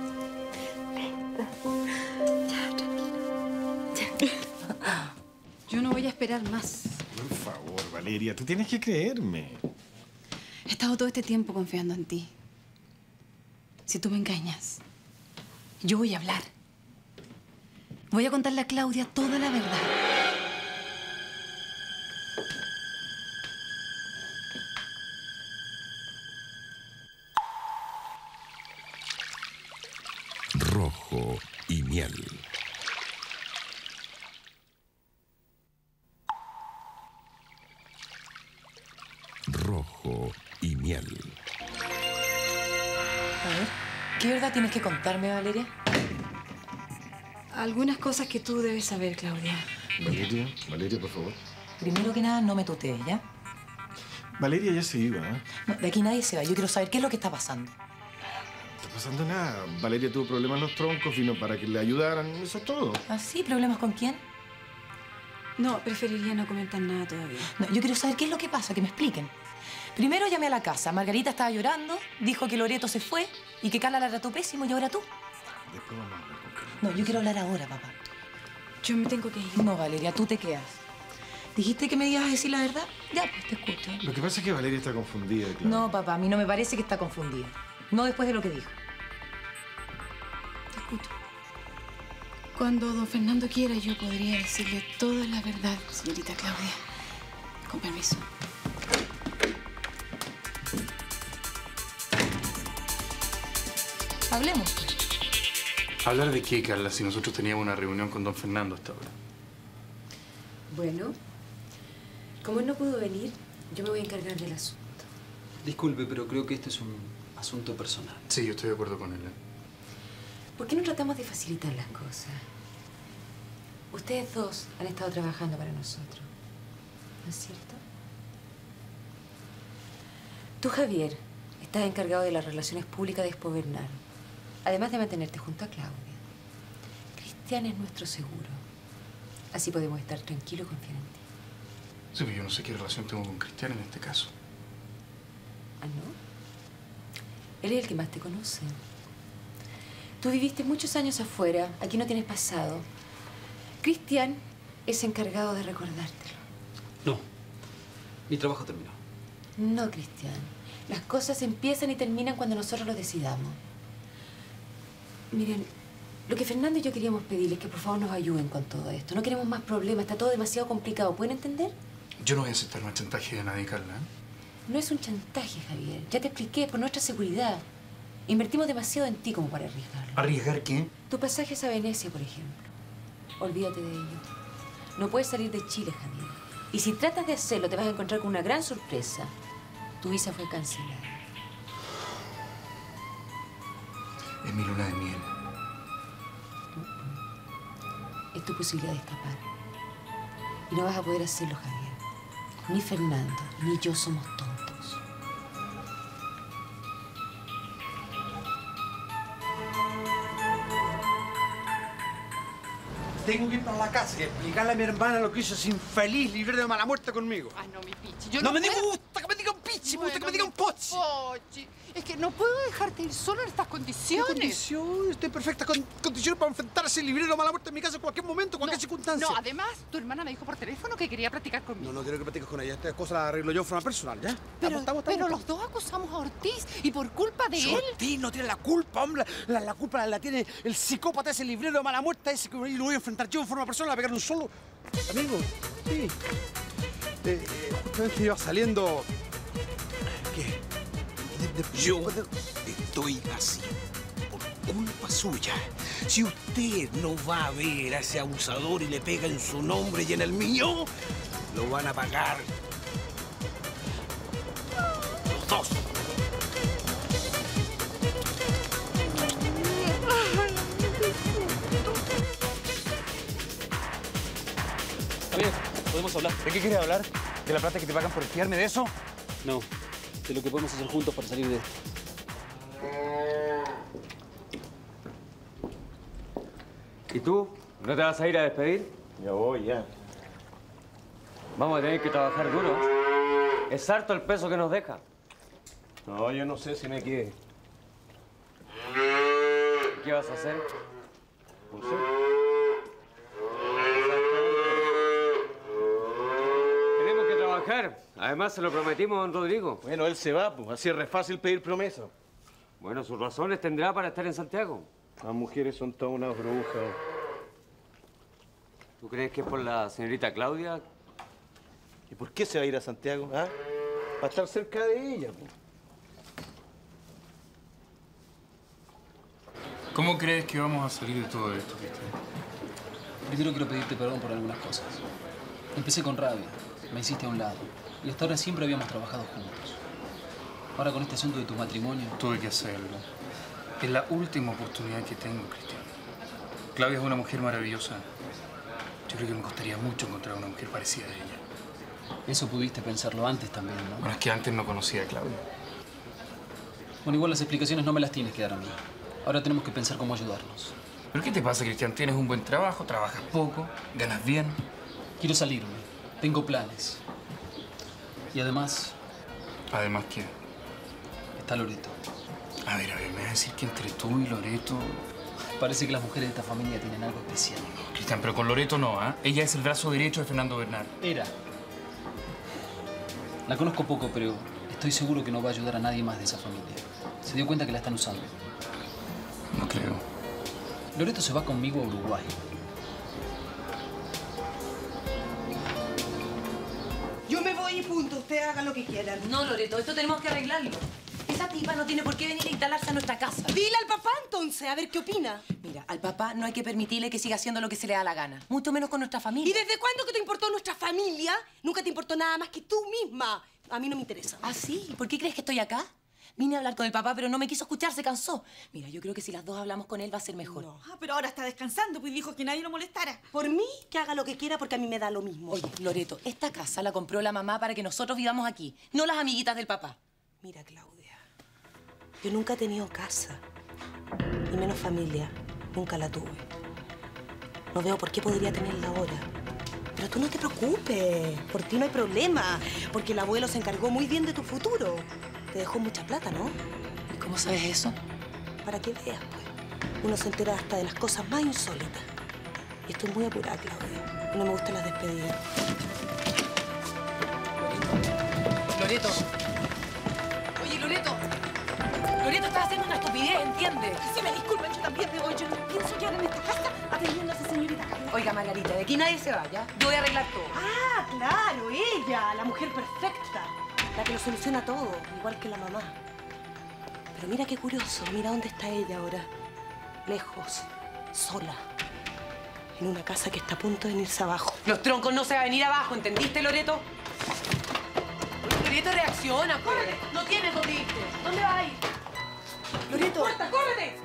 C: Ya, tranquilo. Ya.
K: Yo no voy a esperar más.
A: Por favor, Valeria, tú tienes que creerme.
K: He estado todo este tiempo confiando en ti. Si tú me engañas, yo voy a hablar. Voy a contarle a Claudia toda la verdad.
M: Rojo y miel. Rojo y miel.
C: A ver, ¿qué verdad tienes que contarme, Valeria?
K: Algunas cosas que tú debes saber, Claudia.
A: Valeria, Valeria, por favor.
C: Primero que nada, no me tutees, ¿ya?
A: Valeria ya se iba, ¿eh?
C: No, de aquí nadie se va. Yo quiero saber qué es lo que está pasando.
A: No está pasando nada. Valeria tuvo problemas en los troncos, vino para que le ayudaran. Eso es todo.
C: ¿Ah, sí? ¿Problemas con quién?
K: No, preferiría no comentar nada todavía.
C: No, yo quiero saber qué es lo que pasa, que me expliquen. Primero llamé a la casa. Margarita estaba llorando, dijo que Loreto se fue y que Carla la trató pésimo y ahora tú.
A: Después vamos a hablar con Carla.
C: No, yo quiero hablar ahora, papá.
K: Yo me tengo que ir.
C: No, Valeria, tú te quedas. ¿Dijiste que me ibas a decir la verdad? Ya, pues te escucho.
A: Lo que pasa es que Valeria está confundida, claro.
C: No, papá, a mí no me parece que está confundida. No después de lo que dijo.
K: Te escucho. Cuando don Fernando quiera, yo podría decirle toda la verdad, señorita Claudia. Con permiso.
C: Hablemos.
J: ¿Hablar de qué, Carla, si nosotros teníamos una reunión con don Fernando hasta ahora?
T: Bueno, como él no pudo venir, yo me voy a encargar del asunto.
P: Disculpe, pero creo que este es un asunto personal.
J: Sí, yo estoy de acuerdo con él. ¿eh?
T: ¿Por qué no tratamos de facilitar las cosas? Ustedes dos han estado trabajando para nosotros, ¿no es cierto? Tú, Javier, estás encargado de las relaciones públicas de Expo Bernal, además de mantenerte junto a Claudia. Cristian es nuestro seguro. Así podemos estar tranquilos y confiar en ti.
J: Sí, pero yo no sé qué relación tengo con Cristian en este caso.
T: ¿Ah, no? Él es el que más te conoce. Tú viviste muchos años afuera, aquí no tienes pasado. Cristian es encargado de recordártelo.
P: No. Mi trabajo terminó.
T: No, Cristian. Las cosas empiezan y terminan cuando nosotros lo decidamos. Miren, lo que Fernando y yo queríamos pedirles es que por favor nos ayuden con todo esto. No queremos más problemas, está todo demasiado complicado. ¿Pueden entender?
J: Yo no voy a aceptar más chantaje de nadie, Carla. ¿eh?
T: No es un chantaje, Javier. Ya te expliqué, por nuestra seguridad. Invertimos demasiado en ti como para arriesgarlo.
J: ¿Arriesgar qué?
T: Tu pasaje es a Venecia, por ejemplo. Olvídate de ello. No puedes salir de Chile, Javier. Y si tratas de hacerlo, te vas a encontrar con una gran sorpresa. Tu visa fue cancelada.
J: Es mi luna de miel.
T: Es tu posibilidad de escapar. Y no vas a poder hacerlo, Javier. Ni Fernando, ni yo somos tontos.
F: Tengo que ir para la casa y explicarle a mi hermana lo que hizo ese infeliz librero de mala muerte conmigo.
G: Ay, no, mi Pichi, yo
F: no,
G: no
F: me
G: puedo-
F: gusta que me digan pichi, me gusta que me
G: Bueno,
F: digan pochi.
G: Pochi, es que no puedo dejarte ir solo en estas
F: ¿Qué
G: condiciones.
F: condición? Estoy en perfectas con- condiciones para enfrentar a ese librero de mala muerte en mi casa en cualquier momento, en cualquier circunstancia.
G: No, además, tu hermana me dijo por teléfono que quería platicar conmigo.
F: No, no quiero que platiques con ella. Estas cosas las arreglo yo de forma personal, ¿ya?
G: Pero,
F: Estamos, estamos,
G: pero
F: estamos.
G: los dos acusamos a Ortiz y por culpa de
F: Si
G: él.
F: Ortiz no tiene la culpa, hombre. La, la culpa la, la tiene el psicópata, ese librero de mala muerte, ese que lo voy a enfrentar yo de forma personal, a pegar un solo. Amigo, sí. Eh, eh, justamente iba saliendo. ¿Qué? De- de-
H: Yo estoy así por culpa suya. Si usted no va a ver a ese abusador y le pega en su nombre y en el mío, lo van a pagar los dos.
P: Javier, ¿podemos hablar?
J: ¿De qué quieres hablar? ¿De la plata que te pagan por espiarme de eso?
P: No, de lo que podemos hacer juntos para salir de esto.
U: ¿Y tú? ¿No te vas a ir a despedir?
A: Ya voy, ya.
U: Vamos a tener que trabajar duro. Es harto el peso que nos deja.
A: No, yo no sé si me quede.
U: ¿Qué vas a hacer?
A: No sé.
U: Tenemos que trabajar. Además, se lo prometimos a don Rodrigo.
A: Bueno, él se va, pues. Así es re fácil pedir promesa.
U: Bueno, sus razones tendrá para estar en Santiago.
A: Las mujeres son todas unas brujas.
U: ¿Tú crees que es por la señorita Claudia?
A: ¿Y por qué se va a ir a Santiago? ¿Ah? Para estar cerca de ella, pues.
J: ¿Cómo crees que vamos a salir de todo esto, Cristian?
P: Primero quiero pedirte perdón por algunas cosas. Empecé con rabia, me hiciste a un lado. Y hasta ahora siempre habíamos trabajado juntos. Ahora con este asunto de tu matrimonio...
J: Tuve que hacerlo. Es la última oportunidad que tengo, Cristian. Claudia es una mujer maravillosa. Yo creo que me costaría mucho encontrar una mujer parecida a ella.
P: Eso pudiste pensarlo antes también, ¿no?
J: Bueno, es que antes no conocía a Claudia.
P: Bueno, igual las explicaciones no me las tienes que dar a mí. Ahora tenemos que pensar cómo ayudarnos.
J: ¿Pero qué te pasa, Cristian? Tienes un buen trabajo, trabajas poco, ganas bien.
P: Quiero salirme. Tengo planes. Y además...
J: ¿Además qué?
P: Está Loreto.
J: A ver, a ver, ¿me vas a decir que entre tú y Loreto...?
P: Parece que las mujeres de esta familia tienen algo especial.
J: Cristian, pero con Loreto no, ¿ah? ¿eh? Ella es el brazo derecho de Fernando Bernal.
P: Era. La conozco poco, pero estoy seguro que no va a ayudar a nadie más de esa familia. Se dio cuenta que la están usando.
J: No creo.
P: Loreto se va conmigo a Uruguay.
O: Yo me voy y punto. Ustedes hagan lo que quieran.
C: No, Loreto, esto tenemos que arreglarlo. Esa tipa no tiene por qué venir a instalarse a nuestra casa.
O: Dile al papá entonces, a ver qué opina.
C: Mira, al papá no hay que permitirle que siga haciendo lo que se le da la gana. Mucho menos con nuestra familia.
O: ¿Y desde cuándo que te importó nuestra familia? Nunca te importó nada más que tú misma. A mí no me interesa.
C: ¿Ah, sí? ¿Y por qué crees que estoy acá? Vine a hablar con el papá, pero no me quiso escuchar, se cansó. Mira, yo creo que si las dos hablamos con él va a ser mejor.
O: No. Ah, pero ahora está descansando, pues dijo que nadie lo molestara. Por mí, que haga lo que quiera, porque a mí me da lo mismo.
C: Oye, Loreto, esta casa la compró la mamá para que nosotros vivamos aquí, no las amiguitas del papá.
O: Mira, Claudia, yo nunca he tenido casa, ni menos familia. Nunca la tuve. No veo por qué podría tenerla ahora. Pero tú no te preocupes, por ti no hay problema, porque el abuelo se encargó muy bien de tu futuro. Te dejó mucha plata, ¿no?
C: ¿Y cómo sabes eso?
O: Para que veas, pues. Uno se entera hasta de las cosas más insólitas. Y estoy muy apurada, Claudia. Y no me gustan las despedidas.
C: Loreto. Oye, Loreto. Loreto, estás haciendo una estupidez, ¿entiendes?
O: Si me disculpan, yo también me voy. Yo no pienso quedar en esta casa atendiendo a esa señorita.
C: Oiga, Margarita, de aquí nadie se vaya. Yo voy a arreglar todo.
O: Ah, claro, ella, la mujer perfecta. La que lo soluciona todo, igual que la mamá. Pero mira qué curioso, mira dónde está ella ahora. Lejos, sola. En una casa que está a punto de venirse abajo.
C: Los troncos no se va a venir abajo, ¿entendiste, Loreto? Loreto, reacciona, pues. No tienes dónde irte. ¿Dónde vas a ir?
O: Loreto.
C: ¡Corta, córrete!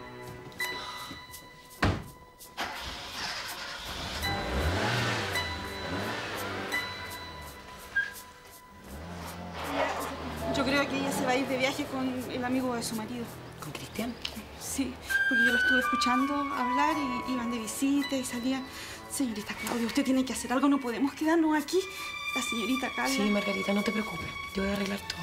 N: creo que ella se va a ir de viaje con el amigo de su marido.
O: ¿Con Cristian?
N: Sí, porque yo la estuve escuchando hablar y iban de visita y salían. Señorita Claudia, usted tiene que hacer algo, no podemos quedarnos aquí. La señorita Carla...
O: Sí, Margarita, no te preocupes. Yo voy a arreglar todo.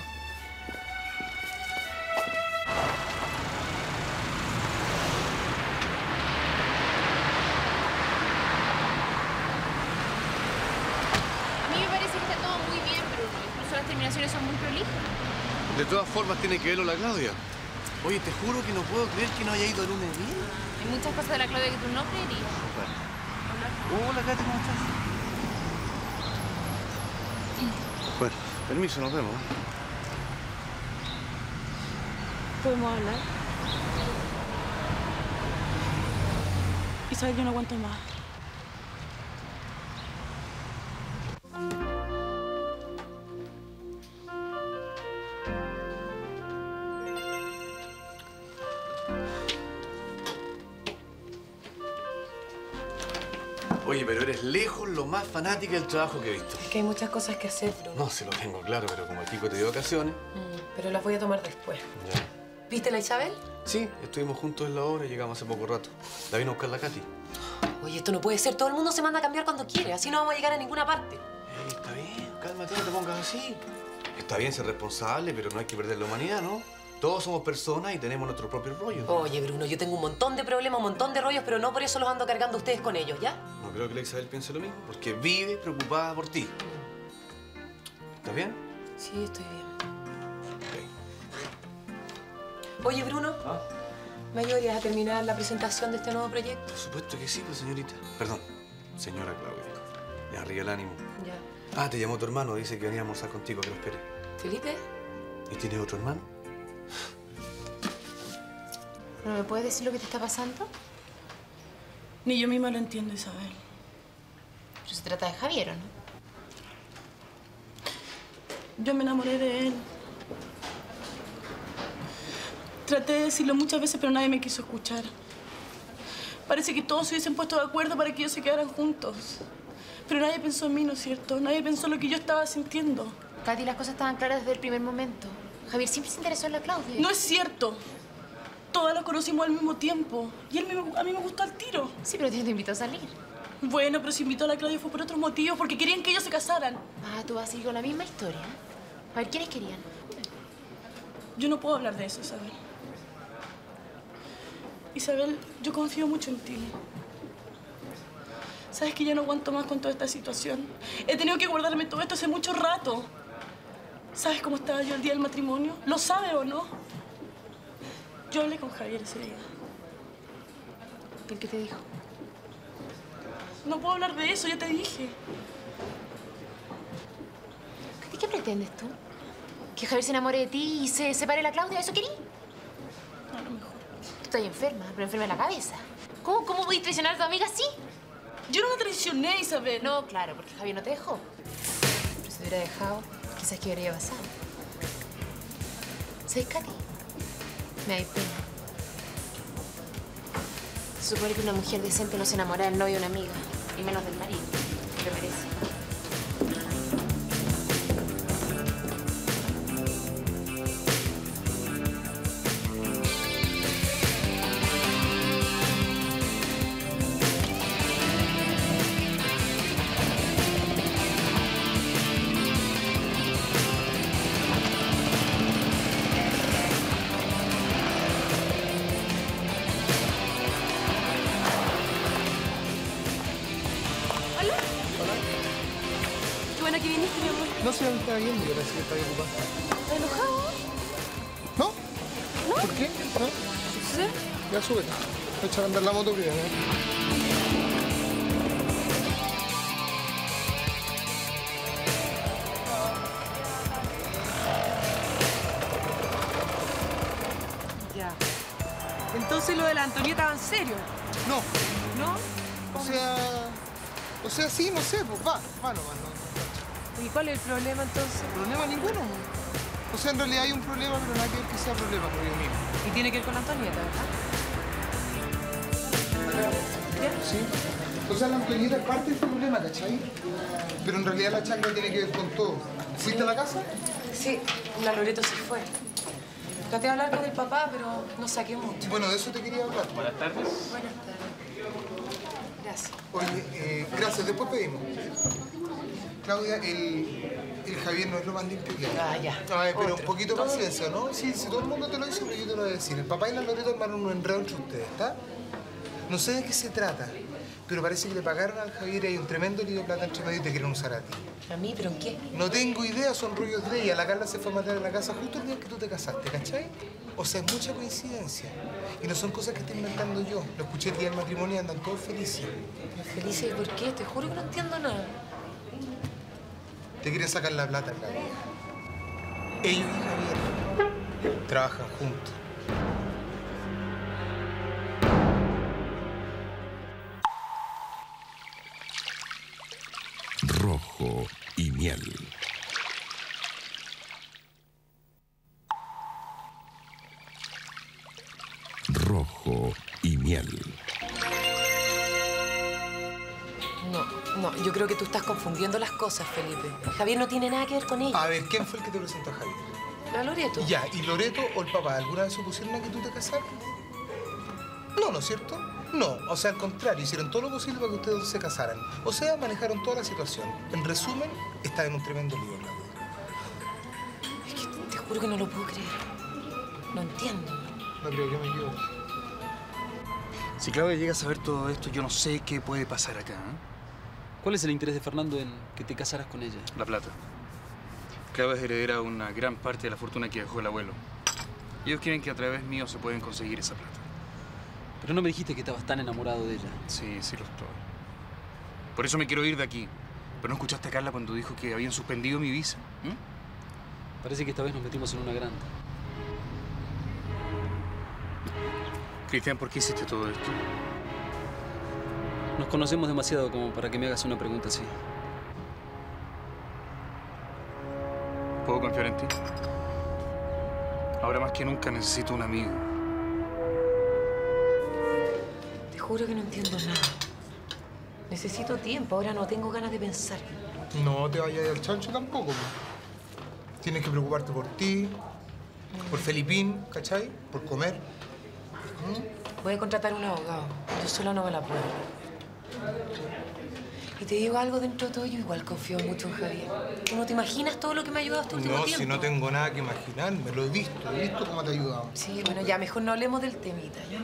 V: A mí me parece que está todo muy bien, Bruno. Incluso las terminaciones son muy prolijas.
S: De todas formas, tiene que verlo la Claudia. Oye, te juro que no puedo creer que no haya ido a lunes bien.
V: Hay muchas cosas de la Claudia que tú no creerías.
S: Hola, Katy, ¿cómo estás? Bueno, permiso, nos vemos.
N: ¿Podemos hablar? Isabel, yo no aguanto más.
S: Oye, pero eres lejos lo más fanática del trabajo que he visto.
O: Es que hay muchas cosas que hacer, Bruno.
S: No, se lo tengo claro, pero como el Kiko te dio vacaciones...
O: Mm, pero las voy a tomar después.
S: Ya.
O: ¿Viste la Isabel?
S: Sí, estuvimos juntos en la obra y llegamos hace poco rato. La vino a buscar la Katy.
O: Oye, esto no puede ser. Todo el mundo se manda a cambiar cuando quiere. Así no vamos a llegar a ninguna parte.
S: Ey, está bien, cálmate, no te pongas así. Está bien ser responsable, pero no hay que perder la humanidad, ¿no? Todos somos personas y tenemos nuestros propios rollos.
O: Oye, Bruno, yo tengo un montón de problemas, un montón de rollos, pero no por eso los ando cargando ustedes con ellos, ¿ya?
S: No creo que la Isabel piense lo mismo, porque vive preocupada por ti. ¿Estás bien?
O: Sí, estoy bien. Oye, Bruno,
S: ¿Ah?
O: ¿me ayudarías a terminar la presentación de este nuevo proyecto?
S: Por supuesto que sí, pues, señorita. Perdón, señora Claudia. Ya, arriba el ánimo.
O: Ya.
S: Ah, te llamó tu hermano, dice que venía a almorzar contigo, que lo espere.
O: ¿Felipe?
S: ¿Y tienes otro hermano?
O: ¿No me puedes decir lo que te está pasando?
N: Ni yo misma lo entiendo, Isabel.
V: Pero se trata de Javier, ¿o no?
N: Yo me enamoré de él. Traté de decirlo muchas veces, pero nadie me quiso escuchar. Parece que todos se hubiesen puesto de acuerdo para que ellos se quedaran juntos. Pero nadie pensó en mí, ¿no es cierto? Nadie pensó lo que yo estaba sintiendo.
V: Katy, las cosas estaban claras desde el primer momento. Javier siempre se interesó en la Claudia.
N: No es cierto. Todas la conocimos al mismo tiempo. Y él me, a mí me gustó al tiro.
V: Sí, pero te invitó a salir.
N: Bueno, pero si invitó a la Claudia fue por otros motivos, porque querían que ellos se casaran.
V: Ah, tú vas a seguir con la misma historia. A ver, ¿quiénes querían?
N: Yo no puedo hablar de eso, Isabel. Isabel, yo confío mucho en ti. Sabes que ya no aguanto más con toda esta situación. He tenido que guardarme todo esto hace mucho rato. ¿Sabes cómo estaba yo el día del matrimonio? ¿Lo sabe o no? Yo hablé con Javier ese día.
V: ¿Y qué te dijo?
N: No puedo hablar de eso, ya te dije.
V: ¿Qué, qué pretendes tú? ¿Que Javier se enamore de ti y se separe de la Claudia? ¿Eso querí?
N: A lo mejor.
V: Estoy enferma, pero enferma en la cabeza. ¿Cómo, cómo voy a traicionar a tu amiga así?
N: Yo no la traicioné, Isabel.
V: No, claro, porque Javier no te dejó. Pero si te hubiera dejado, quizás que habría pasado. ¿Sabes, Katy? Me da pena. Se supone que una mujer decente no se enamora del novio de una amiga, y menos del marido, que lo merece.
L: No sé dónde estaba viendo, yo pensé que estaba ocupada.
V: ¿Estás enojado?
L: ¿No?
V: ¿No?
L: ¿Por qué? ¿No?
V: ¿Sí?
L: Ya súbete. Voy a echar a andar la moto primero. ¿eh?
I: Ya. Entonces lo de la Antonieta va en serio.
L: No.
I: ¿No?
L: O sea... O sea, sí, no sé, pues va, va nomás, no.
I: ¿Y cuál es el problema entonces?
L: ¿Problema ninguno? O sea, en realidad hay un problema, pero nada que ver que sea problema por ello mismo.
I: Y tiene que ver con la Antonieta, ¿verdad?
L: Sí. O sea, la Antonieta es parte de este problema, ¿cachai? Pero en realidad la chacra tiene que ver con todo. ¿Fuiste a la casa?
T: Sí, la Loreto se fue. Traté de hablar con el papá, pero no saqué mucho.
L: Bueno, de eso te quería hablar.
P: Buenas tardes.
T: Buenas tardes. Gracias.
L: Oye, eh, gracias, después pedimos. Claudia, el, el Javier no es lo más limpio que hay.
T: Ah, ya.
L: Ay, pero
T: Otro.
L: un poquito de paciencia, ¿no? Sí, si todo el mundo te lo dice, pero yo te lo voy a decir. El papá y la Loreto armaron un enredo entre ustedes, ¿está? No sé de qué se trata, pero parece que le pagaron al Javier y hay un tremendo lío de plata entre medio y te quieren usar a ti.
T: ¿A mí? ¿Pero en qué?
L: No tengo idea, son rollos de ella. La Carla se fue a matar a la casa justo el día que tú te casaste, ¿cachai? O sea, es mucha coincidencia. Y no son cosas que estoy inventando yo. Lo escuché el día del matrimonio y andan todos felices.
T: ¿Felices? ¿Por qué? Te juro que no entiendo nada.
L: Te quieren sacar la plata en la vida. Ellos y Javier trabajan juntos.
M: Rojo y miel. Rojo y miel.
T: No, no, yo creo que tú estás confundiendo las cosas, Felipe. Javier no tiene nada que ver con ella.
L: A ver, ¿quién fue el que te presentó a Javier?
T: La Loreto.
L: Ya, ¿y Loreto o el papá alguna vez supusieron a que tú te casaras? No, ¿no es cierto? No, o sea, al contrario, hicieron todo lo posible para que ustedes dos se casaran. O sea, manejaron toda la situación. En resumen, está en un tremendo lío, Claudia.
T: Es que te juro que no lo puedo creer. No entiendo.
L: No creo que me equivoque.
J: Si Claudia llega a saber todo esto, yo no sé qué puede pasar acá, ¿eh?
P: ¿Cuál es el interés de Fernando en que te casaras con ella?
J: La plata. Claudia es heredera de una gran parte de la fortuna que dejó el abuelo. Ellos quieren que a través mío se pueden conseguir esa plata.
P: Pero no me dijiste que estabas tan enamorado de ella.
J: Sí, sí lo estoy. Por eso me quiero ir de aquí. ¿Pero no escuchaste a Carla cuando dijo que habían suspendido mi visa? ¿Mm?
P: Parece que esta vez nos metimos en una grande.
J: Cristian, ¿por qué hiciste todo esto?
P: Nos conocemos demasiado como para que me hagas una pregunta así.
J: ¿Puedo confiar en ti? Ahora más que nunca necesito un amigo.
T: Te juro que no entiendo nada. Necesito tiempo, ahora no tengo ganas de pensar.
L: No te vayas al chancho tampoco, pues. Tienes que preocuparte por ti, por Felipín, ¿cachai? Por comer. ¿Mm?
T: Voy a contratar un abogado. Yo sola no me la puedo. Y te digo algo, dentro de todo, yo igual confío mucho en Javier. Tú no te imaginas todo lo que me ha ayudado este último
L: No,
T: tiempo.
L: si no tengo nada que imaginarme, lo he visto, he visto cómo te ha ayudado.
T: Sí, bueno, ya, mejor no hablemos del temita, ¿ya?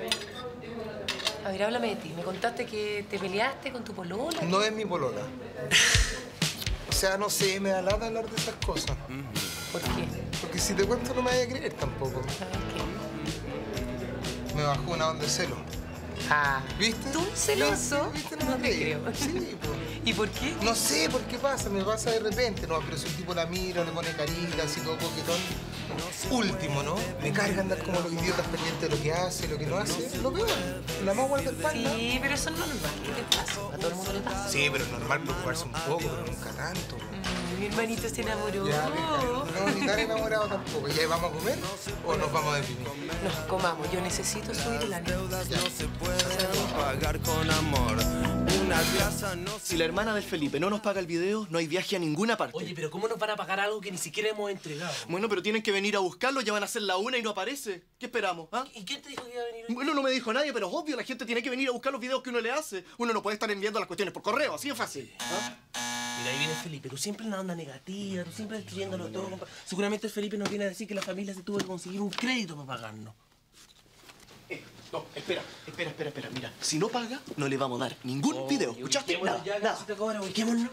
T: A ver, háblame de ti. Me contaste que te peleaste con tu polola.
L: No es mi polola. O sea, no sé, me da lata hablar de esas cosas.
T: ¿Por qué?
L: Porque si te cuento no me vaya a creer tampoco.
T: ¿Sabes qué?
L: Me bajó una onda de celo.
T: Ah.
L: ¿Viste?
T: ¿Tú celoso?
L: ¿Viste? No, me creo. Sí, pues.
T: ¿Y por qué?
L: No sé por qué pasa, me pasa de repente. No, pero si un tipo la mira, le pone carita, así todo coquetón. Último, ¿no? Me carga andar como los idiotas pendientes de lo que hace, lo que no hace. Lo peor, la más guardaespaldas.
T: Sí, pero eso es normal. ¿Qué te pasa? A todo el mundo le pasa.
L: Sí, pero es normal preocuparse un poco, pero nunca tanto.
T: Mm, mi hermanito se enamoró.
L: Ya, no, ni tan enamorado tampoco. ¿Ya vamos a comer o nos vamos a deprimir?
T: Nos comamos. Yo necesito subir el ánimo.
R: Pagar con amor. Una casa no
S: Si la hermana del Felipe no nos paga el video, no hay viaje a ninguna parte.
D: Oye, pero ¿cómo nos van a pagar algo que ni siquiera hemos entregado?
S: Bueno, pero tienen que venir a buscarlo, ya van a ser la una y no aparece. ¿Qué esperamos? ¿Ah?
D: ¿Y quién te dijo que iba a venir?
S: Bueno, no me dijo nadie, pero es obvio, la gente tiene que venir a buscar los videos que uno le hace. Uno no puede estar enviando las cuestiones por correo, así es fácil. ¿Ah?
D: Mira, ahí viene Felipe. Tú siempre en la onda negativa, tú siempre destruyéndolo todo. compa. Seguramente el Felipe nos viene a decir que la familia se tuvo que conseguir un crédito para pagarnos.
S: Eh, no, espera, espera, espera, espera. Mira, si no paga, no le vamos a dar ningún
D: Oh,
S: video. ¿Escuchaste? Nada,
D: ya,
S: nada.
D: Si te cobra, ubiquémonos.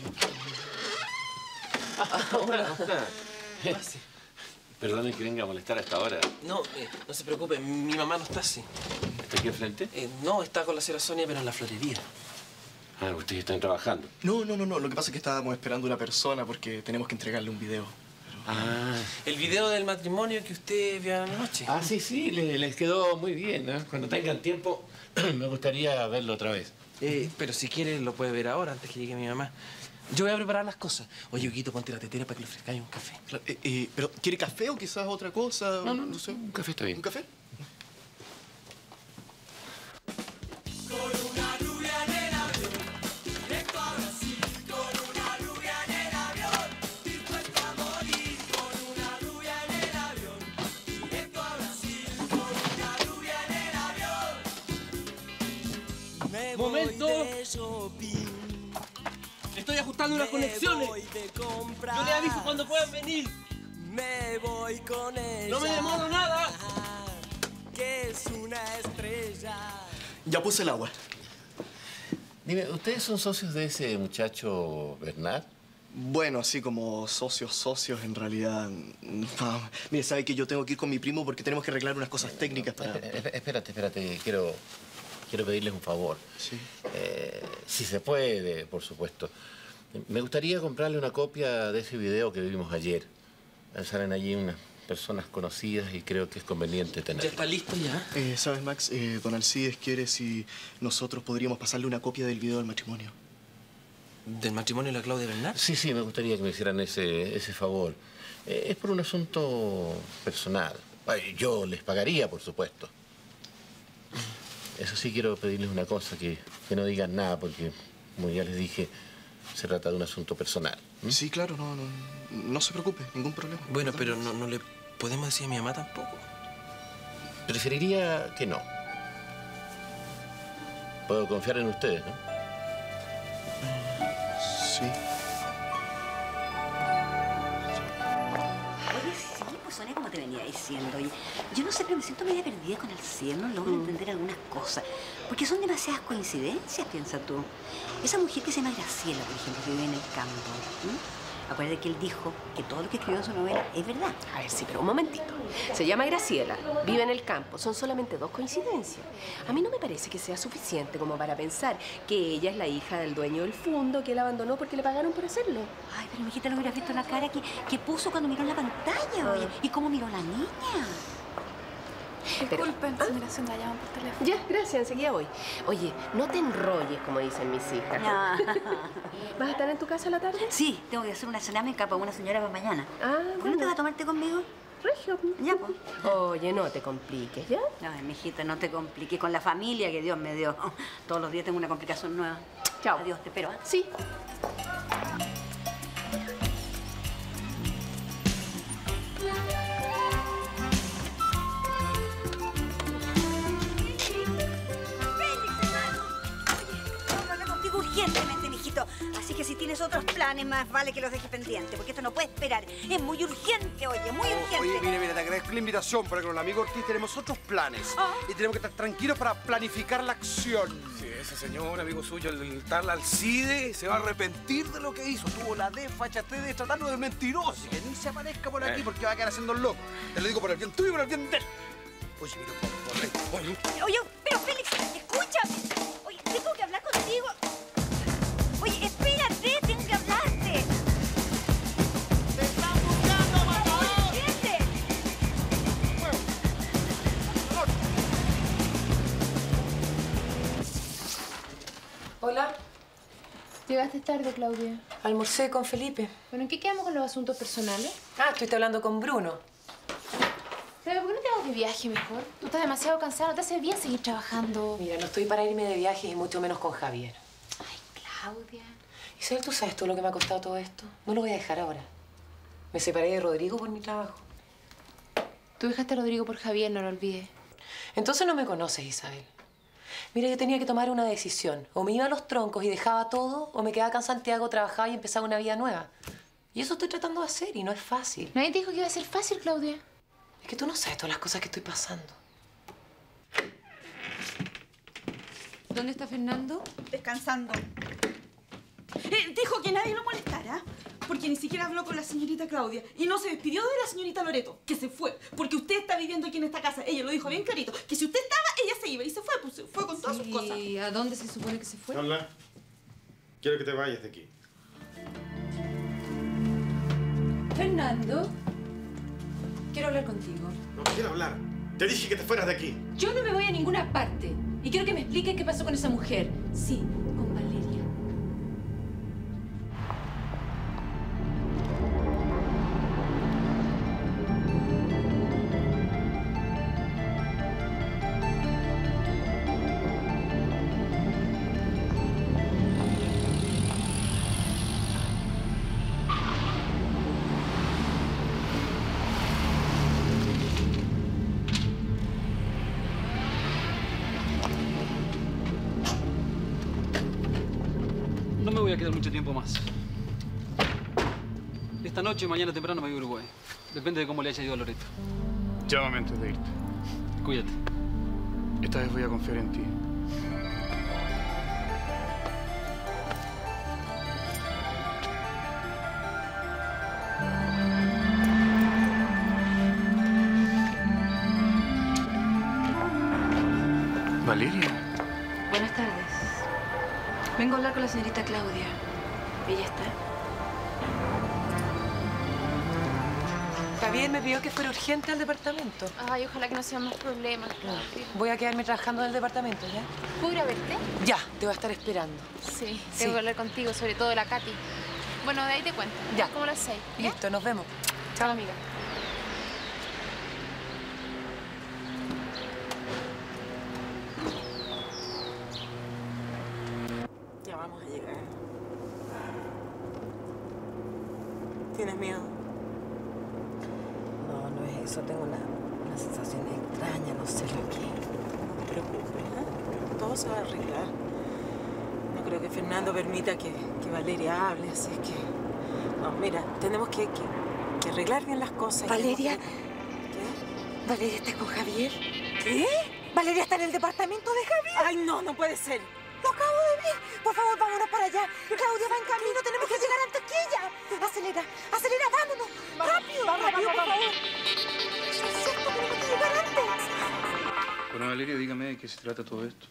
Q: Hola. Perdone que venga a molestar a esta hora.
D: No, eh, no se preocupe, mi mamá no está así.
Q: ¿Está aquí enfrente?
D: Eh, no, está con la señora Sonia, pero en la florería.
Q: Ah, ustedes están trabajando.
S: No, no, no, no. Lo que pasa es que estábamos esperando una persona porque tenemos que entregarle un video.
Q: Ah.
D: El video del matrimonio que usted vio anoche.
Q: Ah, sí, sí, le- les quedó muy bien, ¿no? Cuando tengan tiempo, me gustaría verlo otra vez.
D: Eh, pero si quiere, lo puede ver ahora, antes que llegue mi mamá. Yo voy a preparar las cosas. Oye, Huguito, ponte la tetera para que le ofrezcáis un café.
S: Eh, eh, pero, ¿quiere café o quizás otra cosa?
Q: No, no,
S: no sé.
Q: Un café está bien.
S: ¿Un café?
D: ajustando unas conexiones. Yo les aviso cuando puedan venir.
R: Me voy con ella.
D: No me demoro nada.
R: Que es una estrella.
S: Ya puse el agua.
Q: Dime, ¿ustedes son socios de ese muchacho Bernard?
S: Bueno, así como socios, socios, en realidad... No. Mire, sabe que yo tengo que ir con mi primo porque tenemos que arreglar unas cosas técnicas para...
Q: Espérate, espérate. Quiero, quiero pedirles un favor.
S: Sí.
Q: Eh, si se puede, por supuesto. Me gustaría comprarle una copia de ese video que vimos ayer. Salen allí unas personas conocidas y creo que es conveniente tenerlo.
D: ¿Ya está listo ya?
S: Eh, ¿Sabes, Max? Eh, don Alcides quiere si nosotros podríamos pasarle una copia del video del matrimonio.
D: ¿Del matrimonio de la Claudia Bernard?
Q: Sí, sí, me gustaría que me hicieran ese, ese favor. Eh, es por un asunto personal. Ay, yo les pagaría, por supuesto. Eso sí, quiero pedirles una cosa, que, que no digan nada, porque, como ya les dije, se trata de un asunto personal.
S: ¿Mm? Sí, claro, no, no, no se preocupe, ningún problema.
D: Bueno, pero no, no le podemos decir a mi mamá tampoco.
Q: Preferiría que no. Puedo confiar en ustedes, ¿no?
S: Sí.
C: Oye, sí, pues Sonia, como te venía diciendo, oye, yo no sé, pero me siento media perdida con el cielo, no logro mm. entender algunas cosas, porque son demasiadas coincidencias, piensa tú. Esa mujer que se llama Graciela, por ejemplo, que vive en el campo, ¿m? Acuérdate que él dijo que todo lo que escribió en su novela es verdad.
O: A ver, sí, pero un momentito. Se llama Graciela, vive en el campo. Son solamente dos coincidencias. A mí no me parece que sea suficiente como para pensar que ella es la hija del dueño del fondo, que él abandonó porque le pagaron por hacerlo.
C: Ay, pero mijita, no hubieras visto la cara que, que puso cuando miró en la pantalla, oye. ¿Y cómo miró la niña?
O: Disculpen, señora, se me llaman por teléfono. Ya, gracias, enseguida voy. Oye, no te enrolles, como dicen mis hijas.
C: No.
O: ¿Vas a estar en tu casa a la tarde?
C: Sí, tengo que hacer una cerámica para una señora para mañana.
O: Ah,
C: ¿Por
O: bueno.
C: no te vas a tomarte conmigo?
O: Regio.
C: Ya, pues.
O: Oye, no te compliques, ¿ya?
C: Ay, mijita, no te compliques con la familia que Dios me dio. Todos los días tengo una complicación nueva.
O: Chao.
C: Adiós, te espero, ¿eh?
O: Sí.
C: Urgentemente, mijito. Así que si tienes otros planes, más vale que los dejes pendientes, porque esto no puede esperar. Es muy urgente, oye, muy urgente.
F: Oye, mire, mire, te agradezco la invitación, pero con el amigo Ortiz tenemos otros planes.
C: ¿Ah?
F: Y tenemos que estar tranquilos para planificar la acción.
H: Sí, ese señor, amigo suyo, el, el tal Alcide, se va a arrepentir de lo que hizo. Tuvo la desfachatez de tratarlo de mentiroso.
F: Que ni se aparezca por aquí
H: Eh.
F: porque va a quedar haciendo el loco. Te lo digo por el bien tuyo y por el bien de él. Oye, mira, por, por, oye.
C: Oye, pero Félix, escúchame. Oye, tengo que hablar contigo. Oye, espérate, tengo que hablarte.
F: ¡Te están buscando, matador!
C: ¿Entiendes?
T: Hola.
O: Llegaste tarde, Claudia.
T: Almorcé con Felipe.
O: Bueno, ¿en qué quedamos con los asuntos personales?
T: Ah, estuviste hablando con Bruno.
V: Pero ¿por qué no te vas de viaje mejor? Tú estás demasiado cansado, no te hace bien seguir trabajando.
T: Mira, no estoy para irme de viaje y mucho menos con Javier.
V: Claudia.
T: Isabel, ¿tú sabes todo lo que me ha costado todo esto? No lo voy a dejar ahora. Me separé de Rodrigo por mi trabajo.
V: Tú dejaste a Rodrigo por Javier, no lo olvides.
T: Entonces no me conoces, Isabel. Mira, yo tenía que tomar una decisión. O me iba a los troncos y dejaba todo, o me quedaba acá en Santiago, trabajaba y empezaba una vida nueva. Y eso estoy tratando de hacer y no es fácil.
V: Nadie te dijo que iba a ser fácil, Claudia.
T: Es que tú no sabes todas las cosas que estoy pasando.
K: ¿Dónde está Fernando?
N: Descansando. Eh, dijo que nadie lo molestara, porque ni siquiera habló con la señorita Claudia. Y no se despidió de la señorita Loreto, que se fue. Porque usted está viviendo aquí en esta casa. Ella lo dijo bien clarito, que si usted estaba, ella se iba. Y se fue, pues se fue con todas sus cosas.
K: ¿Y a dónde se supone que se fue?
A: Carla, quiero que te vayas de aquí.
K: Fernando, quiero hablar contigo.
A: No quiero hablar. Te dije que te fueras de aquí.
K: Yo no me voy a ninguna parte. Y quiero que me expliques qué pasó con esa mujer. Sí, con Valeria.
P: No me voy a quedar mucho tiempo más. Esta noche o mañana temprano me voy a Uruguay. Depende de cómo le haya ido a Loreto.
J: Llámame antes de irte.
P: Cuídate.
J: Esta vez voy a confiar en ti. Valeria.
K: Buenas tardes. Vengo a hablar con la señorita Claudia. ¿Ella está?
O: Javier me pidió que fuera urgente al departamento.
V: Ay, ojalá que no sean más problemas.
O: Voy a quedarme trabajando en el departamento, ¿ya?
V: ¿Puedo ir a verte?
O: Ya, te voy a estar esperando.
V: Sí,
O: Sí.
V: tengo que hablar contigo, sobre todo de la Katy. Bueno, de ahí te cuento.
O: Ya.
V: Como las seis. ¿ya?
O: Listo, nos vemos.
V: Chao, amiga.
I: Ya vamos a llegar. ¿Tienes miedo?
O: No, no es eso. Tengo una, una sensación extraña, no sé lo que.
I: No te preocupes, ¿eh? Todo se va a arreglar. No creo que Fernando permita que, que Valeria hable, así es que... No, mira, tenemos que, que, que arreglar bien las cosas.
O: Valeria.
I: ¿Qué?
O: ¿Valeria está con Javier?
I: ¿Qué?
O: ¿Valeria está en el departamento de Javier?
I: Ay, no, no puede ser.
O: ¡Lo acabo de ver! Por favor, vámonos para allá. Claudia va en camino, tenemos que llegar antes que ella. Acelera, acelera, vámonos. ¡Rápido,
I: vamos,
O: rápido,
I: vamos,
O: por
I: vamos.
O: favor! Eso es cierto, tenemos que llegar antes.
J: Bueno, Valeria, dígame de qué se trata todo esto.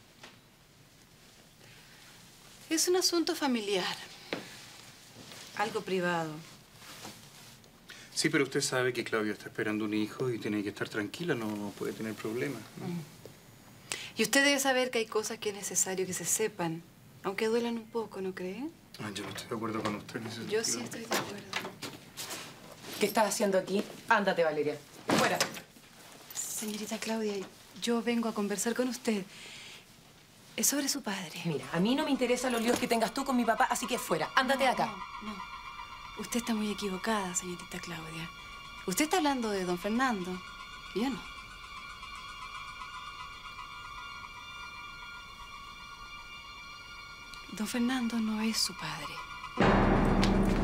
K: Es un asunto familiar. Algo privado.
J: Sí, pero usted sabe que Claudia está esperando un hijo y tiene que estar tranquila, no, no puede tener problemas, ¿no?
K: Y usted debe saber que hay cosas que es necesario que se sepan, aunque duelan un poco, ¿no cree?
J: Ah, yo no estoy de acuerdo con usted en ese
K: Yo sí
J: sentido.
K: estoy de acuerdo.
O: ¿Qué estás haciendo aquí? Ándate, Valeria. Fuera.
K: Señorita Claudia, yo vengo a conversar con usted. Es sobre su padre.
O: Mira, a mí no me interesan los líos que tengas tú con mi papá, así que fuera. Ándate de acá.
K: No, no. Usted está muy equivocada, señorita Claudia. Usted está hablando de don Fernando y yo no. Don Fernando no es su padre.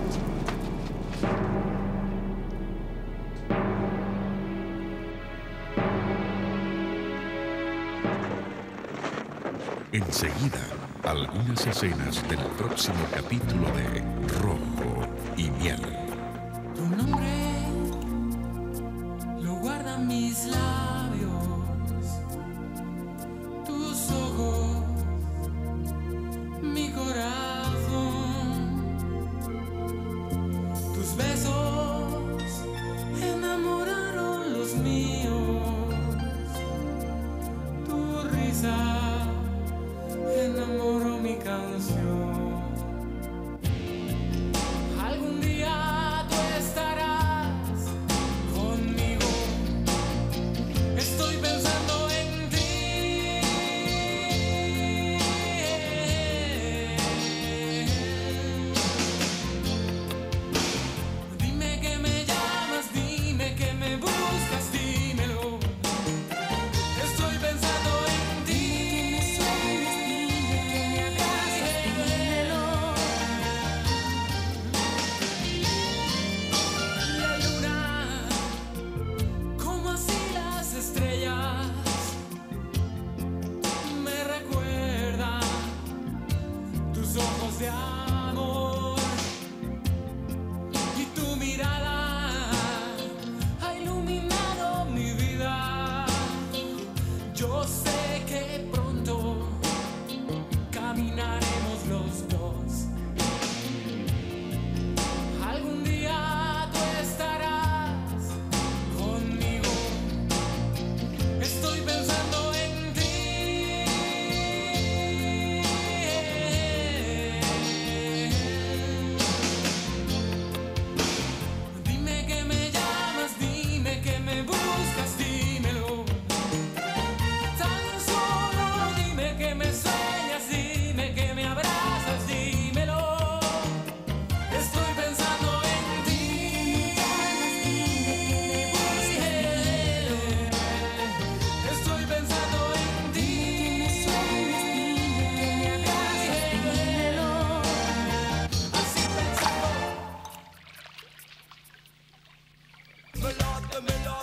M: Enseguida, algunas escenas del próximo capítulo de Rojo y Miel.
B: Tu nombre lo guardan mis labios, tus ojos, mi corazón, tus besos enamoraron los míos, tu risa enamoró mi canción. Algún día tú estarás conmigo. Estoy pensando en ti. Dime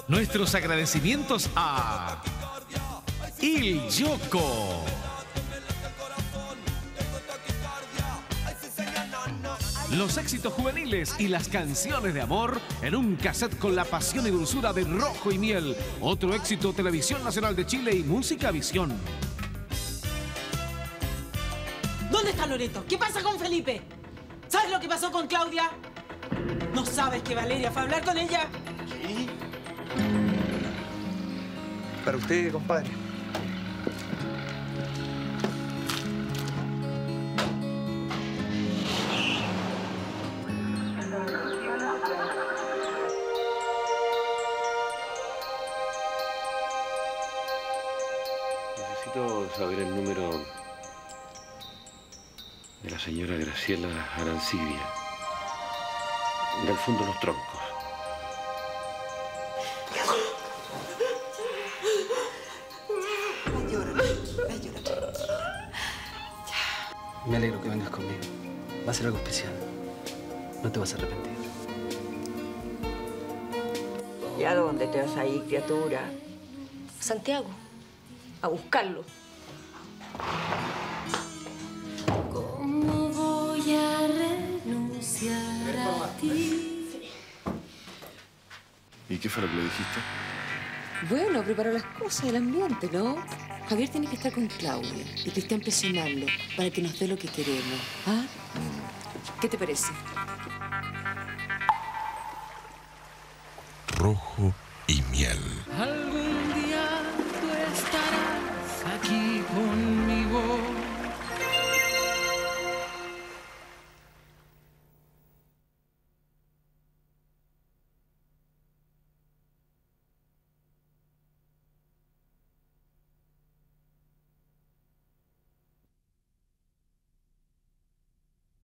E: nuestros agradecimientos a Il Gioco. Los éxitos juveniles y las canciones de amor en un cassette con la pasión y dulzura de Rojo y Miel. Otro éxito, Televisión Nacional de Chile y Música Visión.
I: ¿Dónde está Loreto? ¿Qué pasa con Felipe? ¿Sabes lo que pasó con Claudia? ¿No sabes que Valeria fue a hablar con ella?
F: ¿Qué? Para usted, compadre.
Q: Necesito saber el número de la señora Graciela Arancibia, del Fondo Los Troncos.
P: Me alegro que vengas conmigo. Va a ser algo especial. No te vas a arrepentir.
G: ¿Y a dónde te vas a ir, criatura?
T: A Santiago. A buscarlo.
B: ¿Cómo voy a renunciar a ti?
A: ¿Y qué fue lo que le dijiste?
T: Bueno, preparar las cosas, el ambiente, ¿no? Javier tiene que estar con Claudia y Cristian presionarlo para que nos dé lo que queremos. ¿Ah? ¿Qué te parece?
M: Rojo y Miel.
E: Algo